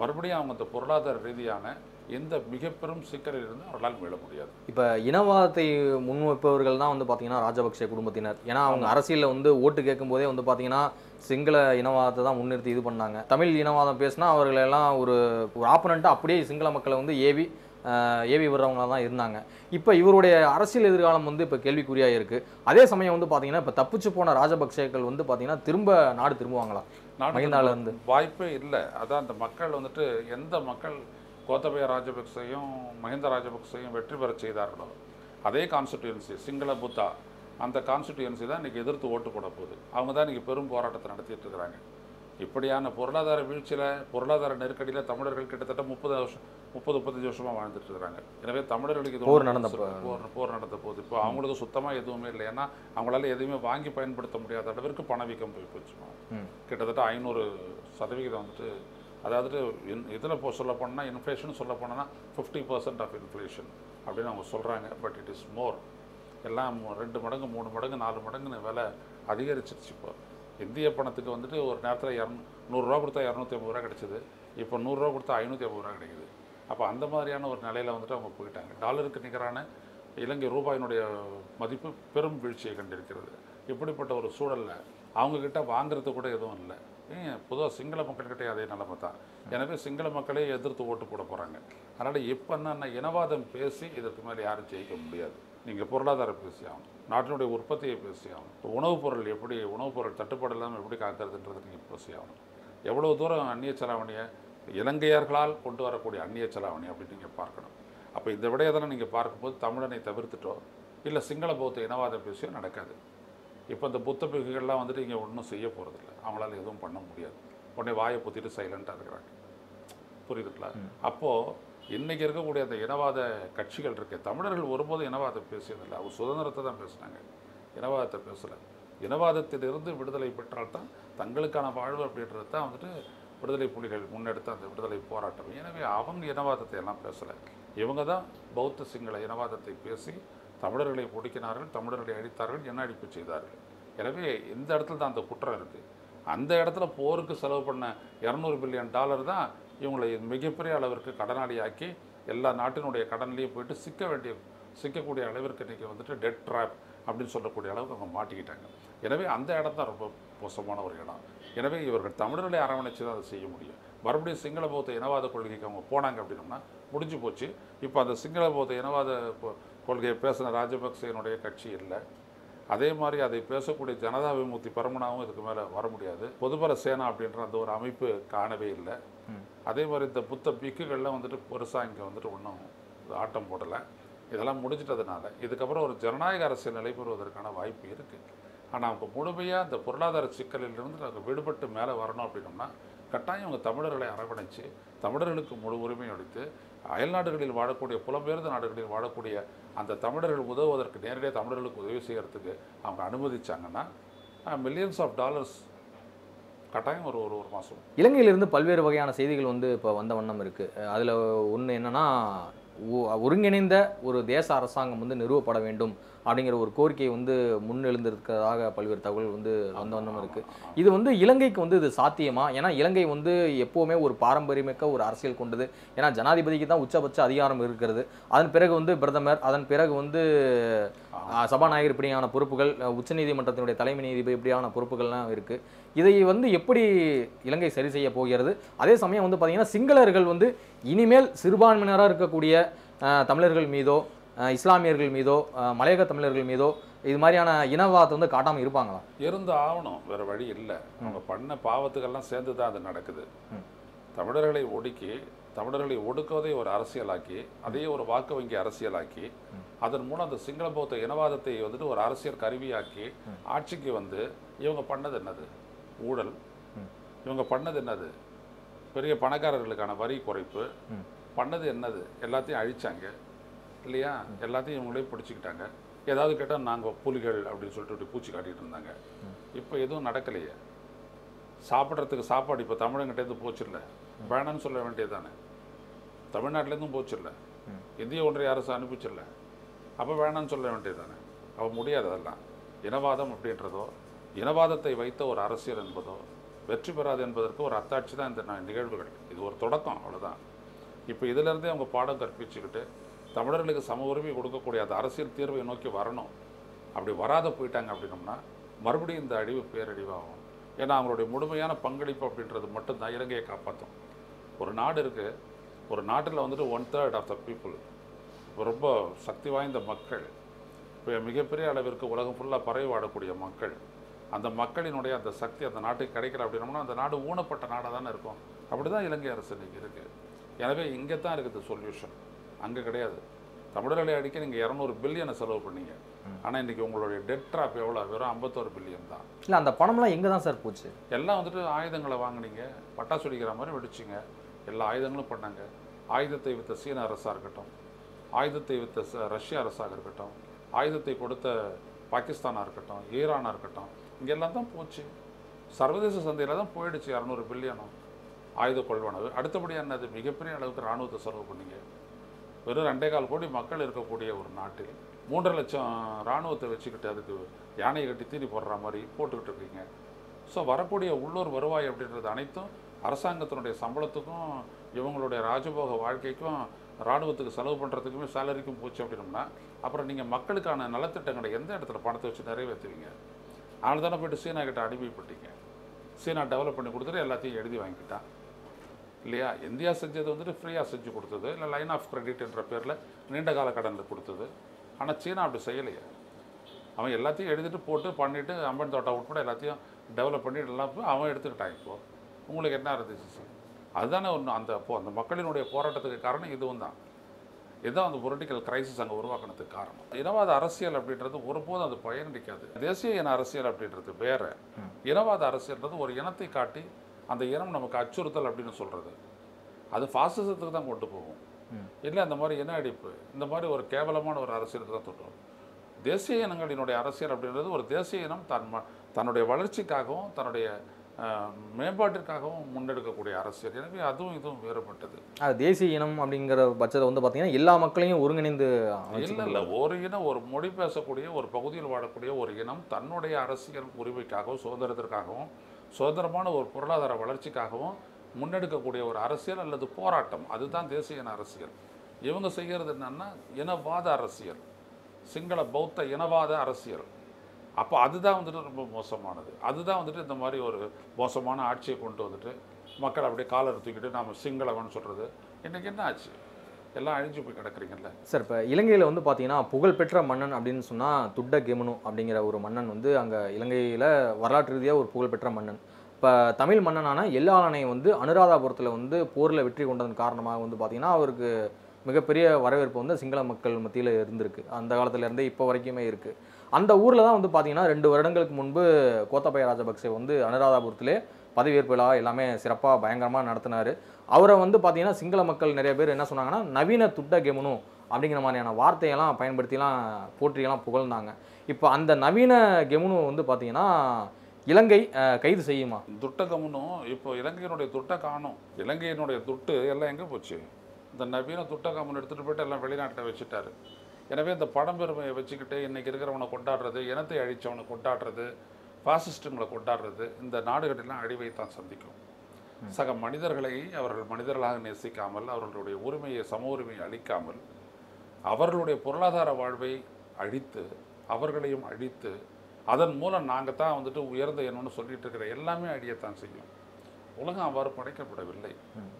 மறுபடியும் அவங்க அந்த பொருளாதார ரீதியான எந்த மிக பெரும் சிக்கலில் இருந்து அவர்களால் மீள முடியாது. இப்போ இனவாதத்தை முன்வைப்பவர்கள் தான் வந்து பார்த்தீங்கன்னா ராஜபக்சே குடும்பத்தினர். ஏன்னா அவங்க அரசியலில் வந்து ஓட்டு கேட்கும் போதே வந்து பார்த்தீங்கன்னா சிங்கள இனவாதத்தை தான் முன்னிறுத்தி இது பண்ணாங்க. தமிழ் இனவாதம் பேசினா அவர்களெல்லாம் ஒரு ஒரு ஆப்பனண்ட்டாக அப்படியே சிங்கள மக்களை வந்து ஏவி ஏவி விடுறவங்களாக தான் இருந்தாங்க. இப்போ இவருடைய அரசியல் எதிர்காலம் வந்து இப்போ கேள்விக்குறியாக இருக்குது. அதே சமயம் வந்து பார்த்தீங்கன்னா இப்போ தப்பிச்சு போன ராஜபக்சேக்கள் வந்து பார்த்தீங்கன்னா திரும்ப நாடு திரும்புவாங்களா? மகிந்தால இருந்து வாய்ப்பே இல்லை. அதான் அந்த மக்கள் வந்துட்டு எந்த மக்கள் கோத்தபய ராஜபக்சையும் மஹிந்த ராஜபக்சையும் வெற்றி பெற செய்தார்களோ அதே கான்ஸ்டிடியூன்சி சிங்கள புத்தா அந்த கான்ஸ்டிடியூன்சி தான் இன்றைக்கி எதிர்த்து ஓட்டு போட போகுது. அவங்க தான் இன்றைக்கி பெரும் போராட்டத்தை நடத்திட்டு இருக்கிறாங்க. இப்படியான பொருளாதார வீழ்ச்சியில் பொருளாதார நெருக்கடியில் தமிழர்கள் கிட்டத்தட்ட முப்பது வருஷம் முப்பது முப்பத்தஞ்சு வருஷமாக வாழ்ந்துட்டு இருக்கிறாங்க. எனவே தமிழர்களுக்கு இது போர் நடந்த போர் போர் நடந்த போது இப்போ அவங்களுக்கு சுத்தமாக எதுவுமே இல்லை. ஏன்னா அவங்களால எதுவுமே வாங்கி பயன்படுத்த முடியாத அளவிற்கு பணவீக்கம் போய் போச்சுமா. கிட்டத்தட்ட ஐநூறு சதவிகிதம் வந்துட்டு, அதாவது இதில் இப்போ சொல்ல போனால் இன்ஃப்ளேஷன் சொல்ல போனோன்னா ஃபிஃப்டி பர்சன்ட் ஆஃப் இன்ஃப்ளேஷன் அப்படின்னு அவங்க சொல்கிறாங்க. But it is more. எல்லாம் ரெண்டு மடங்கு மூணு மடங்கு நாலு மடங்குன்னு விலை அதிகரிச்சிருச்சு. இப்போ இந்திய பணத்துக்கு வந்துட்டு ஒரு நேரத்தில் இரநூ நூறுரூவா கொடுத்தா இரநூத்தி ஐம்பது ரூபா கிடச்சிது. இப்போ நூறுரூவா கொடுத்தா ஐநூற்றி ஐம்பது ரூபா கிடைக்குது. அப்போ அந்த மாதிரியான ஒரு நிலையில் வந்துட்டு அவங்க போயிட்டாங்க. டாலருக்கு நிகரான இலங்கை ரூபாயினுடைய மதிப்பு பெரும் வீழ்ச்சியை கண்டிருக்கிறது. இப்படிப்பட்ட ஒரு சூழலில் அவங்கக்கிட்ட வாங்குறது கூட எதுவும் இல்லை. பொதுவாக சிங்கள மக்கள்கிட்டே அதே நிலைமை தான். எனவே சிங்கள மக்களே எதிர்த்து ஓட்டு போட போகிறாங்க. அதனால் இப்போ என்னென்ன இனவாதம் பேசி இதற்கு மேலே யாரும் ஜெயிக்க முடியாது. நீங்கள் பொருளாதாரம் பேசி ஆகணும், நாட்டினுடைய உற்பத்தியை பேசி ஆகணும், உணவுப் பொருள் எப்படி உணவுப் பொருள் தட்டுப்பாடு இல்லாமல் எப்படி காக்கிறதுன்றது நீங்கள் பேசி ஆகணும். எவ்வளோ தூரம் அந்நிய செலாவணியை இலங்கையர்களால் கொண்டு வரக்கூடிய அந்நிய செலாவணி அப்படின்னு நீங்கள் பார்க்கணும். அப்போ இந்த விடயத்தெல்லாம் நீங்கள் பார்க்கும்போது தமிழனை தவிர்த்துட்டோ இல்லை சிங்கள பௌத்த இனவாதம் பேசியோ நடக்காது. இப்போ இந்த புத்த பிக்குகள்லாம் வந்துட்டு இங்கே ஒன்றும் செய்ய போகிறதில்ல. அவங்களால எதுவும் பண்ண முடியாது. உடனே வாயை புத்திட்டு சைலண்ட்டாக இருக்கிறாங்க. புரியுதுங்களா? அப்போது இன்றைக்கி இருக்கக்கூடிய அந்த இனவாத கட்சிகள் இருக்கு, தமிழர்கள் ஒருபோதும் இனவாதம் பேசியதில்லை. அவங்க சுதந்திரத்தை தான் பேசினாங்க, இனவாதத்தை பேசலை. இனவாதத்திலிருந்து விடுதலை பெற்றால்தான் தங்களுக்கான வாழ்வு அப்படின்றது தான் வந்துட்டு விடுதலை புலிகள் முன்னெடுத்த அந்த விடுதலை போராட்டம். எனவே அவங்க இனவாதத்தை எல்லாம் பேசலை. இவங்க தான் பௌத்த சிங்கள இனவாதத்தை பேசி தமிழர்களை ஒடுக்கினார்கள், தமிழர்களை அழித்தார்கள், எண்ண அழிப்பு செய்தார்கள். எனவே இந்த இடத்துல தான் அந்த குற்றம் இருக்குது. அந்த இடத்துல போருக்கு செலவு பண்ண இரநூறு பில்லியன் டாலர் தான் இவங்களை மிகப்பெரிய அளவிற்கு கடனாளியாக்கி எல்லா நாட்டினுடைய கடன்லேயும் போயிட்டு சிக்க வேண்டிய சிக்கக்கூடிய அளவிற்கு இன்றைக்கி வந்துட்டு டெட் ட்ராப் அப்படின்னு சொல்லக்கூடிய அளவுக்கு அவங்க மாட்டிக்கிட்டாங்க. எனவே அந்த இடம் தான் ரொம்ப மோசமான ஒரு இடம். எனவே இவர்கள் தமிழர்களை அரவணைச்சு தான் அதை செய்ய முடியும். மறுபடியும் சிங்கள பௌத்த இனவாத கொள்கைக்கு அவங்க போனாங்க அப்படின்னோம்னா முடிஞ்சு போச்சு. இப்போ அந்த சிங்கள பௌத்த இனவாத கொள்கையை பேசின ராஜபக்சேனுடைய கட்சி இல்லை. அதே மாதிரி அதை பேசக்கூடிய ஜனதா விமுக்தி பரமனாவும் இதுக்கு மேலே வர முடியாது. பொதுபல சேனா அப்படின்ற அந்த ஒரு அமைப்பு காணவே இல்லை. அதே மாதிரி இந்த புத்த பிக்குகள்லாம் வந்துட்டு பெருசாக இங்கே வந்துட்டு ஒன்றும் ஆட்டம் போடலை. இதெல்லாம் முடிஞ்சிட்டதுனால இதுக்கப்புறம் ஒரு ஜனநாயக அரசியல் நடைபெறுவதற்கான வாய்ப்பு இருக்குது. ஆனால் அவங்க முழுமையாக இந்த பொருளாதார சிக்கலிலிருந்து நாங்கள் விடுபட்டு மேலே வரணும் அப்படின்னோம்னா கட்டாயம் அவங்க தமிழர்களை அரவணைச்சு தமிழர்களுக்கு முழு உரிமை அளித்து அயல்நாடுகளில் வாழக்கூடிய புலம்பெயர்ந்த நாடுகளில் வாழக்கூடிய அந்த தமிழர்கள் உதவுவதற்கு நேரடியாக தமிழர்களுக்கு உதவி செய்கிறதுக்கு அவங்க அனுமதிச்சாங்கன்னா மில்லியன்ஸ் ஆஃப் டாலர்ஸ் கட்டாயம் ஒரு ஒரு ஒரு மாதம். இலங்கையிலிருந்து பல்வேறு வகையான செய்திகள் வந்து இப்போ வந்த வண்ணம் இருக்குது. அதில் ஒன்று என்னென்னா, ஒருங்கிணைந்த ஒரு தேச அரசாங்கம் வந்து நிறுவப்பட வேண்டும் அப்படிங்கிற ஒரு கோரிக்கை வந்து முன்னெழுந்திருக்கிறதாக பல்வேறு தகவல் வந்து வந்த வண்ணம் இருக்குது. இது வந்து இலங்கைக்கு வந்து இது சாத்தியமா? ஏன்னா இலங்கை வந்து எப்போவுமே ஒரு பாரம்பரியமிக்க ஒரு அரசியல் கொண்டது. ஏன்னா ஜனாதிபதிக்கு தான் உச்சபட்ச அதிகாரம் இருக்கிறது. அதன் பிறகு வந்து பிரதமர், அதன் பிறகு வந்து சபாநாயகர் இப்படியான பொறுப்புகள், உச்சநீதிமன்றத்தினுடைய தலைமை நீதிபதி இப்படியான பொறுப்புகள்லாம் இருக்குது. இதை வந்து எப்படி இலங்கை சரி செய்ய போகிறது? அதே சமயம் வந்து பார்த்திங்கன்னா சிங்களர்கள் வந்து இனிமேல் சிறுபான்மையினராக இருக்கக்கூடிய தமிழர்கள் மீதோ இஸ்லாமியர்கள் மீதோ மலையக தமிழர்கள் மீதோ இது மாதிரியான இனவாதத்தை வந்து காட்டாமல் இருப்பாங்களா? இருந்து ஆகணும், வேறு வழி இல்லை. அவங்க பண்ண பாவத்துக்கெல்லாம் சேர்ந்து தான் அது நடக்குது. தமிழர்களை ஒடுக்கி தமிழர்களை ஒடுக்குவதை ஒரு அரசியலாக்கி அதே ஒரு வாக்கு வங்கி அரசியலாக்கி அதன் மூலம் அந்த சிங்கள பௌத்த இனவாதத்தை வந்துட்டு ஒரு அரசியல் கருவியாக்கி ஆட்சிக்கு வந்து இவங்க பண்ணது என்னது? ஊழல். இவங்க பண்ணது என்னது? பெரிய பணக்காரர்களுக்கான வரி குறைப்பு. பண்ணது என்னது? எல்லாத்தையும் அழிச்சாங்க இல்லையா? எல்லாத்தையும் இவங்களே பிடிச்சிக்கிட்டாங்க. ஏதாவது கேட்டால் நாங்கள் புலிகள் அப்படின்னு சொல்லிட்டு பூச்சி காட்டிகிட்டு இருந்தாங்க. இப்போ எதுவும் நடக்கலையே. சாப்பிட்றதுக்கு சாப்பாடு இப்போ தமிழங்கிட்டேருந்து போச்சில்ல, வேணான்னு சொல்ல வேண்டியது தானே. தமிழ்நாட்டிலேருந்தும் போச்சில்ல, இந்திய ஒன்றிய அரசு அனுப்பிச்சில்ல, அப்போ வேணான்னு சொல்ல வேண்டியது தானே. அவ முடியாது. அதெல்லாம் இனவாதம் அப்படின்றதோ இனவாதத்தை வைத்த ஒரு அரசியல் என்பதோ வெற்றி பெறாது என்பதற்கு ஒரு அத்தாட்சி தான் இந்த நிகழ்வுகள். இது ஒரு தொடக்கம், அவ்வளோதான். இப்போ இதிலேருந்தே அவங்க பாடம் கற்பிச்சுக்கிட்டு தமிழர்களுக்கு சம உரிமை கொடுக்கக்கூடிய அந்த அரசியல் தீர்வை நோக்கி வரணும். அப்படி வராத போயிட்டாங்க அப்படின்னோம்னா மறுபடியும் இந்த அழிவு பேரழிவாகும். ஏன்னா அவங்களுடைய முழுமையான பங்களிப்பு அப்படின்றது மட்டும்தான் இலங்கையை காப்பாற்றும். ஒரு நாடு இருக்குது, ஒரு நாட்டில் வந்துட்டு one third of the people ரொம்ப சக்தி வாய்ந்த மக்கள், இப்போ மிகப்பெரிய அளவிற்கு உலகம் ஃபுல்லாக பரவி வாழக்கூடிய மக்கள். அந்த மக்களினுடைய அந்த சக்தி அந்த நாட்டுக்கு கிடைக்கல அப்படின்னோம்னா அந்த நாடு ஊனப்பட்ட நாடாக தானே இருக்கும். அப்படி தான் இலங்கை அரசு இன்றைக்கி இருக்குது. எனவே இங்கே தான் இருக்குது சொல்யூஷன், அங்கே கிடையாது. தமிழர்களை அடிக்க நீங்கள் இரநூறு பில்லியனை செலவு பண்ணீங்க, ஆனால் இன்றைக்கி உங்களுடைய டெட் ட்ராப் எவ்வளோ? வெறும் ஐம்பத்தோரு பில்லியன் தான். இல்லை, அந்த பணம்லாம் எங்கே தான் சார் போச்சு? எல்லாம் வந்துட்டு ஆயுதங்களை வாங்கினீங்க, பட்டாசு வெடிக்கிற மாதிரி வெடிச்சிங்க, எல்லா ஆயுதங்களும் பண்ணாங்க. ஆயுதத்தை வித்த சீன அரசாக இருக்கட்டும், ஆயுதத்தை வித்த ரஷ்ய அரசாக இருக்கட்டும், ஆயுதத்தை கொடுத்த பாகிஸ்தானாக இருக்கட்டும், ஈரானாக இருக்கட்டும், இங்கெல்லாம் தான் போச்சு. சர்வதேச சந்தையில் தான் போயிடுச்சு இரநூறு பில்லியனும் ஆயுத கொள்வனவு. அடுத்தபடி என்னது? மிகப்பெரிய அளவுக்கு இராணுவத்தை செலவு பண்ணிங்க. வெறும் ரெண்டே கால் கோடி மக்கள் இருக்கக்கூடிய ஒரு நாட்டில் மூன்றரை லட்சம் இராணுவத்தை வச்சுக்கிட்டு அதுக்கு யானையை கட்டி தீனி போடுற மாதிரி போட்டுக்கிட்டு இருக்கீங்க. ஸோ வரக்கூடிய உள்ளூர் வருவாய் அப்படின்றது அனைத்தும் அரசாங்கத்தினுடைய சம்பளத்துக்கும் இவங்களுடைய ராஜபோக வாழ்க்கைக்கும் இராணுவத்துக்கு செலவு பண்ணுறதுக்குமே சேலரிக்கும் போச்சு அப்படின்னோம்னா அப்புறம் நீங்கள் மக்களுக்கான நலத்திட்டங்களை எந்த இடத்துல பணத்தை வச்சு நிறைவேற்றுவீங்க? அதனால தானே போய்ட்டு சீனா கிட்ட அடிமைப்பட்டீங்க. சீனா டெவலப் பண்ணி கொடுத்துட்டு எல்லாத்தையும் எழுதி வாங்கிக்கிட்டான் இல்லையா? இந்தியா செஞ்சது வந்துட்டு ஃப்ரீயாக செஞ்சு கொடுத்தது, இல்லை லைன் ஆஃப் கிரெடிட் என்ற பேரில் நீண்ட கால கடனில் கொடுத்தது. ஆனால் சீனா அப்படி செய்யலையே. அவன் எல்லாத்தையும் எழுதிட்டு போட்டு பண்ணிவிட்டு அம்பன் தோட்டம் உட்பட எல்லாத்தையும் டெவலப் பண்ணிட்டு எல்லாம் அவன் எடுத்துக்கிட்டான். இப்போது உங்களுக்கு என்ன இருந்துச்சு? அதுதானே ஒன்று அந்த போ அந்த மக்களினுடைய போராட்டத்துக்கு காரணம் இதுவும் தான். இதுதான் அந்த பொலிட்டிக்கல் கிரைசிஸ் அங்கே உருவாக்கினதுக்கு காரணம். இனவாத அரசியல் அப்படின்றது ஒருபோதும் அது பயனளிக்காது. தேசிய இன அரசியல் அப்படின்றது வேற, இனவாத அரசியல்ன்றது ஒரு இனத்தை காட்டி அந்த இனம் நமக்கு அச்சுறுத்தல் அப்படின்னு சொல்கிறது, அது ஃபாசிசத்துக்கு தான் கொண்டு போகும். இல்லை அந்த மாதிரி இன அடிப்பு, இந்த மாதிரி ஒரு கேவலமான ஒரு அரசியலுக்கு தான் தொட்டும். தேசிய இனங்களினுடைய அரசியல் அப்படின்றது ஒரு தேசிய இனம் தன் தன்னுடைய வளர்ச்சிக்காகவும் தன்னுடைய மேம்பாட்டிற்காகவும் முன்னெடுக்கக்கூடிய அரசியல். எனவே அதுவும் இதுவும் வேறுபட்டது. அது தேசிய இனம் அப்படிங்கிற பட்சத்தில் வந்து பார்த்தீங்கன்னா எல்லா மக்களையும் ஒருங்கிணைந்து இல்லை இல்லை ஒரு இனம், ஒரு மொழி பேசக்கூடிய ஒரு பகுதியில் வாழக்கூடிய ஒரு இனம் தன்னுடைய அரசியல் உரிமைக்காகவும் சுதந்திரத்திற்காகவும் சுதந்திரமான ஒரு பொருளாதார வளர்ச்சிக்காகவும் முன்னெடுக்கக்கூடிய ஒரு அரசியல் அல்லது போராட்டம், அதுதான் தேசிய இன அரசியல். இவங்க செய்கிறது என்னன்னா இனவாத அரசியல், சிங்கள பௌத்த இனவாத அரசியல். அப்போ அதுதான் வந்துட்டு ரொம்ப மோசமானது. அதுதான் வந்துட்டு இந்த மாதிரி ஒரு மோசமான ஆட்சியை கொண்டு வந்துட்டு மக்கள் அப்படியே காலர் தூக்கிட்டு நாம் சிங்களவன் சொல்கிறது. இன்றைக்கி என்ன ஆச்சு? எல்லாம் அழிஞ்சு போய் கிடக்குறீங்கல்ல சார். இப்போ இலங்கையில் வந்து பார்த்தீங்கன்னா புகழ்பெற்ற மன்னன் அப்படின்னு சொன்னால் துட்ட கெமுனு அப்படிங்கிற ஒரு மன்னன் வந்து அங்கே இலங்கையில் வரலாற்று ரீதியாக ஒரு புகழ்பெற்ற மன்னன். இப்போ தமிழ் மன்னனான எல்லாளனை வந்து அனுராதாபுரத்தில் வந்து போரில் வெற்றி கொண்டதன் காரணமாக வந்து பார்த்திங்கன்னா அவருக்கு மிகப்பெரிய வரவேற்பு வந்து சிங்கள மக்கள் மத்தியில் இருந்திருக்கு. அந்த காலத்துலேருந்தே இப்போ வரைக்குமே இருக்குது. அந்த ஊரில் தான் வந்து பார்த்திங்கன்னா ரெண்டு வருடங்களுக்கு முன்பு கோத்தபய ராஜபக்சே வந்து அனுராதாபுரத்திலே பதவியேற்பு விழா எல்லாமே சிறப்பாக பயங்கரமாக நடத்தினார். அவரை வந்து பார்த்திங்கன்னா சிங்கள மக்கள் நிறைய பேர் என்ன சொன்னாங்கன்னா நவீன துட்ட கெமுனு அப்படிங்கிற மாதிரியான வார்த்தையெல்லாம் பயன்படுத்திலாம் போற்றியெல்லாம் புகழ்ந்தாங்க. இப்போ அந்த நவீன கெமுனு வந்து பார்த்திங்கன்னா இலங்கை கைது செய்யுமா? துட்ட கெமுனும் இப்போ இலங்கையினுடைய துட்டை காணும். இலங்கையினுடைய துட்டு எல்லாம் எங்கே போச்சு? இந்த நவீன துட்ட கெமுனு எடுத்துகிட்டு போய்ட்டு எல்லாம் வெளிநாட்டில் வச்சுட்டாரு. எனவே இந்த படம்பெருமையை வச்சுக்கிட்டு இன்றைக்கி இருக்கிறவனை கொண்டாடுறது, இனத்தை அழித்தவனை கொண்டாடுறது, பாசிஸ்டுங்களை கொண்டாடுறது, இந்த நாடுகளெல்லாம் அழிவை தான் சந்திக்கும். சக மனிதர்களை அவர்கள் மனிதர்களாக நேசிக்காமல், அவர்களுடைய உரிமையை சம உரிமையை அளிக்காமல், அவர்களுடைய பொருளாதார வாழ்வை அழித்து அவர்களையும் அழித்து அதன் மூலம் நாங்கள் தான் வந்துட்டு உயர்ந்த என்னன்னு சொல்லிட்டு இருக்கிற எல்லாமே அழியத்தான் செய்யும். உலகம் அவ்வாறு படைக்கப்படவில்லை.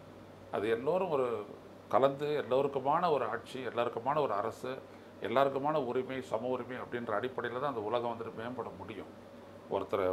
அது எல்லோரும் ஒரு கலந்து எல்லோருக்குமான ஒரு ஆட்சி, எல்லாருக்குமான ஒரு அரசு, எல்லாருக்குமான உரிமை சம உரிமை அப்படின்ற அடிப்படையில் தான் அந்த உலகம் வந்துட்டு மேம்பட முடியும். ஒருத்தரை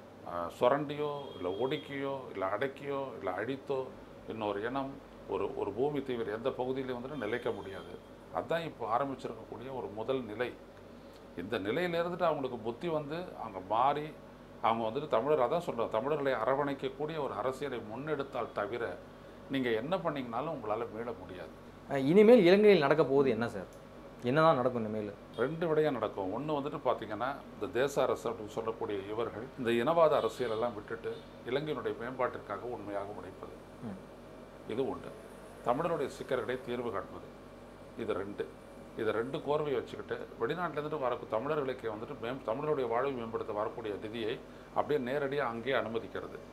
சுரண்டியோ இல்லை ஒடுக்கியோ இல்லை அடக்கியோ இல்லை அழித்தோ இன்னொரு இனம் ஒரு ஒரு பூமி தீவிர எந்த பகுதியிலையும் வந்துட்டு நிலைக்க முடியாது. அதுதான் இப்போ ஆரம்பிச்சிருக்கக்கூடிய ஒரு முதல் நிலை. இந்த நிலையில் இருந்துட்டு அவங்களுக்கு புத்தி வந்து அவங்க மாறி அவங்க வந்துட்டு தமிழர் அதான் சொல்கிறோம், தமிழர்களை அரவணைக்கக்கூடிய ஒரு அரசியலை முன்னெடுத்தால் தவிர நீங்கள் என்ன பண்ணிங்கனாலும் உங்களால் மீள முடியாது. இனிமேல் இலங்கையில் நடக்க போகுது என்ன சார்? என்னதான் நடக்கும் இனிமேல்? ரெண்டு விடயம் நடக்கும். ஒன்று வந்துட்டு பார்த்தீங்கன்னா இந்த தேச அரசு அப்படின்னு சொல்லக்கூடிய இவர்கள் இந்த இனவாத அரசியல் எல்லாம் விட்டுட்டு இலங்கையினுடைய மேம்பாட்டிற்காக உண்மையாக உழைப்பது, இது ஒன்று. தமிழருடைய சிக்கல்களை தீர்வு காண்பது, இது ரெண்டு. இதை ரெண்டு கோர்வையை வச்சுக்கிட்டு வெளிநாட்டிலேருந்துட்டு வர தமிழர்களுக்கு வந்துட்டு மேம் தமிழருடைய வாழ்வை மேம்படுத்த வரக்கூடிய நிதியை அப்படியே நேரடியாக அங்கேயே அனுமதிக்கிறது. இந்த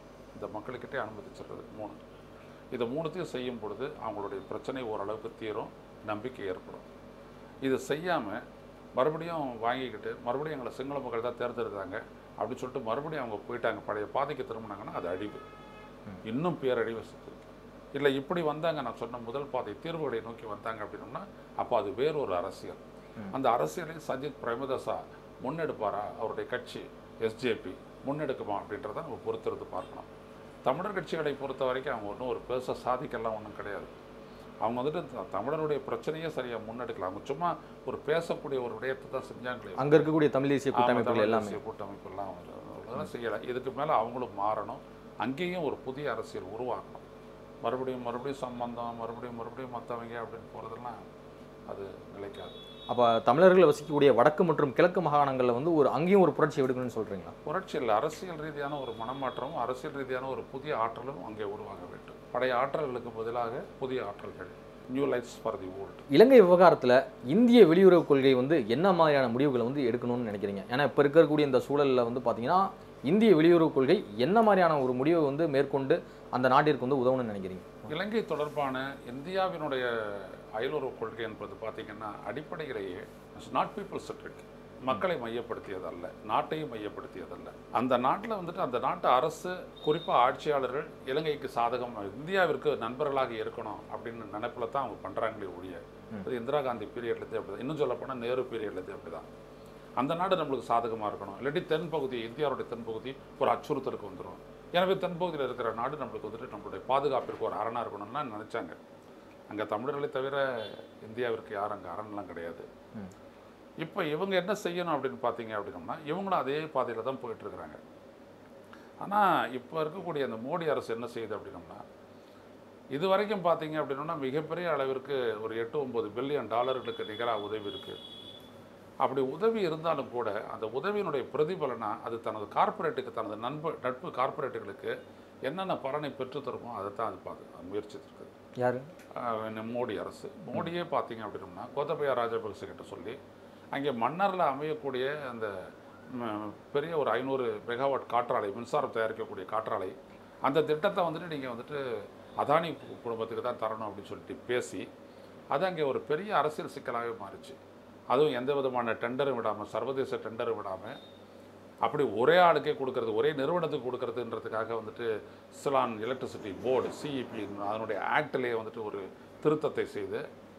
அந்த மக்களுக்கிட்டே அனுமதிச்சிடுறது. மூணு இதை மூணுத்தையும் செய்யும் பொழுது அவங்களுடைய பிரச்சனை ஓரளவுக்கு தீரும், நம்பிக்கை ஏற்படும். இது செய்யாமல் மறுபடியும் வாங்கிக்கிட்டு மறுபடியும் எங்களை சிங்கள மக்கள் தான் தேர்ந்தெடுத்தாங்க அப்படின்னு சொல்லிட்டு மறுபடியும் அவங்க போயிட்டாங்க, பழைய பாதைக்கு திரும்பினாங்கன்னா அது அழிவு, இன்னும் பேரழிவு இருக்குது. இல்லை இப்படி வந்தாங்க, நான் சொன்ன முதல் பாதை தீர்வுகளை நோக்கி வந்தாங்க அப்படின்னோம்னா அப்போ அது வேறொரு அரசியல். அந்த அரசியலை சஜித் பிரேமதாசா முன்னெடுப்பாரா, அவருடைய கட்சி எஸ்ஜேபி முன்னெடுக்குமா அப்படின்றத நம்ம பொறுத்திருந்து பார்க்கணும். தமிழர் கட்சிகளை பொறுத்த வரைக்கும் அவங்க ஒன்றும் ஒரு பெருசாக சாதிக்கெல்லாம் ஒன்றும் கிடையாது. அவங்க வந்துட்டு தமிழருடைய பிரச்சனையே சரியாக முன்னெடுக்கலாம். அவங்க சும்மா ஒரு பேசக்கூடிய ஒரு விடயத்தை தான் செஞ்சாங்களே. அங்கே இருக்கக்கூடிய தமிழ் தேசிய கூட்டமைப்புகள் எல்லாம் தேசிய கூட்டமைப்புலாம் அதெல்லாம் செய்யலை. இதுக்கு மேலே அவங்களும் மாறணும், அங்கேயும் ஒரு புதிய அரசியல் உருவாக்கணும். மறுபடியும் மறுபடியும் சம்பந்தம் மறுபடியும் மறுபடியும் மற்றவங்க அப்படின்னு போகிறதெல்லாம் அது நிலைக்காது. அப்போ தமிழர்கள் வசிக்கக்கூடிய வடக்கு மற்றும் கிழக்கு மாகாணங்களில் வந்து ஒரு அங்கேயும் ஒரு புரட்சி எடுக்கணும்னு சொல்கிறீங்களா? புரட்சி இல்லை, அரசியல் ரீதியான ஒரு மனமாற்றமும் அரசியல் ரீதியான ஒரு புதிய ஆற்றலும் அங்கே உருவாக வேண்டும். பழைய ஆற்றல்களுக்கு பதிலாக புதிய ஆற்றல்கள், new lifes for the world. இலங்கை விவகாரத்தில் இந்திய வெளியுறவு கொள்கை வந்து என்ன மாதிரியான முடிவுகளை வந்து எடுக்கணும்னு நினைக்கிறீங்க? ஏன்னா இப்போ இருக்கக்கூடிய இந்த சூழலில் வந்து பார்த்தீங்கன்னா இந்திய வெளியுறவு கொள்கை என்ன மாதிரியான ஒரு முடிவை வந்து மேற்கொண்டு அந்த நாட்டிற்கு வந்து உதவணும்னு நினைக்கிறீங்க? இலங்கை தொடர்பான இந்தியாவினுடைய அயலுறவு கொள்கை என்பது பார்த்தீங்கன்னா அடிப்படையிலேயே நாட் பீப்புள் சென்ட்ரிக், மக்களை மையப்படுத்தியதல்ல, நாட்டையும் மையப்படுத்தியதல்ல. அந்த நாட்டில் வந்துட்டு அந்த நாட்டு அரசு குறிப்பாக ஆட்சியாளர்கள் இலங்கைக்கு சாதகம், இந்தியாவிற்கு நண்பர்களாக இருக்கணும் அப்படின்னு நினைப்பில் தான் அவங்க பண்ணுறாங்களே ஒழிய, அது இந்திரா காந்தி பீரியட்லேருந்து அப்படி தான், இன்னும் சொல்லப்போனால் நேரு பீரியட்லேருந்து அப்படி தான். அந்த நாடு நம்மளுக்கு சாதகமாக இருக்கணும், இல்லாட்டி தென்பகுதி இந்தியாவுடைய தென்பகுதி ஒரு அச்சுறுத்தலுக்கு வந்துடும். எனவே தென்பகுதியில் இருக்கிற நாடு நம்மளுக்கு வந்துட்டு நம்மளுடைய பாதுகாப்பிற்கு ஒரு அரணாக இருக்கணும்னா நினச்சாங்க. அங்கே தமிழர்களை தவிர இந்தியாவிற்கு யாரும் அங்கே அரண்லாம் கிடையாது. இப்போ இவங்க என்ன செய்யணும் அப்படின்னு பார்த்தீங்க அப்படின்னோம்னா இவங்களும் அதே பாதையில் தான் போயிட்டுருக்குறாங்க. ஆனால் இப்போ இருக்கக்கூடிய அந்த மோடி அரசு என்ன செய்யுது அப்படின்னோம்னா, இது வரைக்கும் பார்த்தீங்க அப்படின்னா மிகப்பெரிய அளவிற்கு ஒரு எட்டு ஒம்பது பில்லியன் டாலர்களுக்கு நிகராக உதவி இருக்குது. அப்படி உதவி இருந்தாலும் கூட அந்த உதவியினுடைய பிரதிபலனாக அது தனது கார்ப்பரேட்டுக்கு, தனது நண்பு நட்பு கார்ப்பரேட்டுகளுக்கு என்னென்ன பலனை பெற்றுத்தருமோ அதை தான் அது பார்த்து முயற்சித்திருக்குது. யார்? மோடி அரசு. மோடியே பார்த்தீங்க அப்படின்னோம்னா கோத்தபயா ராஜபக்சே கிட்ட சொல்லி அங்கே மன்னரில் அமையக்கூடிய அந்த பெரிய ஒரு ஐநூறு மெகாவாட் காற்றாலை, மின்சாரம் தயாரிக்கக்கூடிய காற்றாலை, அந்த திட்டத்தை வந்துட்டு நீங்கள் வந்துட்டு அதானி குடும்பத்துக்கு தான் தரணும் அப்படின்னு சொல்லிட்டு பேசி அது அங்கே ஒரு பெரிய அரசியல் சிக்கலாகவே மாறிச்சு. அதுவும் எந்த விதமான டெண்டரும் விடாமல், சர்வதேச டெண்டரும் விடாமல் அப்படி ஒரே ஆளுக்கே கொடுக்கறது, ஒரே நிறுவனத்துக்கு கொடுக்கறதுன்றதுக்காக வந்துட்டு சிலான் எலக்ட்ரிசிட்டி போர்டு சிஇபி அதனுடைய ஆக்டிலேயே வந்துட்டு ஒரு திருத்தத்தை செய்து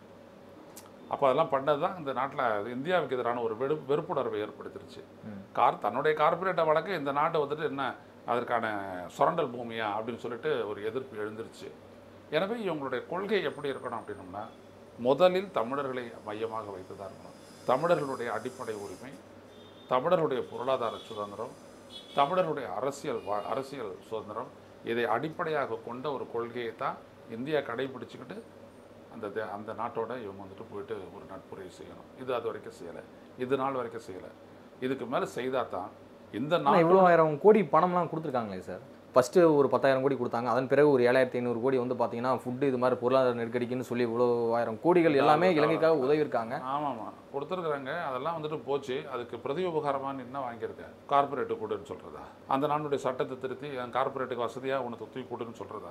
அப்போ அதெல்லாம் பண்ணது தான் இந்த நாட்டில் இந்தியாவுக்கு எதிரான ஒரு வெறு வெறுப்புணர்வை ஏற்படுத்திருச்சு. கார் தன்னுடைய கார்பரேட்டை வழக்க இந்த நாட்டை வந்துட்டு என்ன அதற்கான சுரண்டல் பூமியா அப்படின்னு சொல்லிட்டு ஒரு எதிர்ப்பு எழுந்துருச்சு. எனவே இவங்களுடைய கொள்கை எப்படி இருக்கணும் அப்படின்னோம்னா முதலில் தமிழர்களை மையமாக வைத்து தான் இருக்கணும். தமிழர்களுடைய அடிப்படை உரிமை, தமிழருடைய பொருளாதார சுதந்திரம், தமிழருடைய அரசியல் அரசியல் சுதந்திரம், இதை அடிப்படையாக கொண்ட ஒரு கொள்கையை தான் இந்தியா கடைபிடிச்சிக்கிட்டு அந்த அந்த நாட்டோட இவங்க வந்துட்டு போயிட்டு ஒரு நட்புரை செய்யணும். இது அது வரைக்கும் செய்யலை, இது நாள் வரைக்கும் செய்யலை. இதுக்கு மேலே செய்தால் தான் இந்த நாள் இவ்வளோ ஆயிரம் கோடி பணம்லாம் கொடுத்துருக்காங்களே சார். ஃபஸ்ட்டு ஒரு பத்தாயிரம் கோடி கொடுத்தாங்க, அதன் பிறகு ஒரு ஏழாயிரத்தி ஐநூறு கோடி வந்து பார்த்தீங்கன்னா ஃபுட்டு இது மாதிரி பொருளாதார நெருக்கடிக்குன்னு சொல்லி இவ்வளோ ஆயிரம் கோடிகள் எல்லாமே இலங்கைக்காக உதவி இருக்காங்க. ஆமாம்மா கொடுத்துருக்குறாங்க. அதெல்லாம் வந்துட்டு போச்சு. அதுக்கு பிரதி உபகாரமான என்ன வாங்கியிருக்கேன்? கார்பரேட்டு கூடுன்னு சொல்கிறதா? அந்த நாட்டுடைய சட்டத்தை திருத்தி என் கார்பரேட்டுக்கு வசதியாக உனக்கு தூக்கி கூடுன்னு சொல்கிறதா?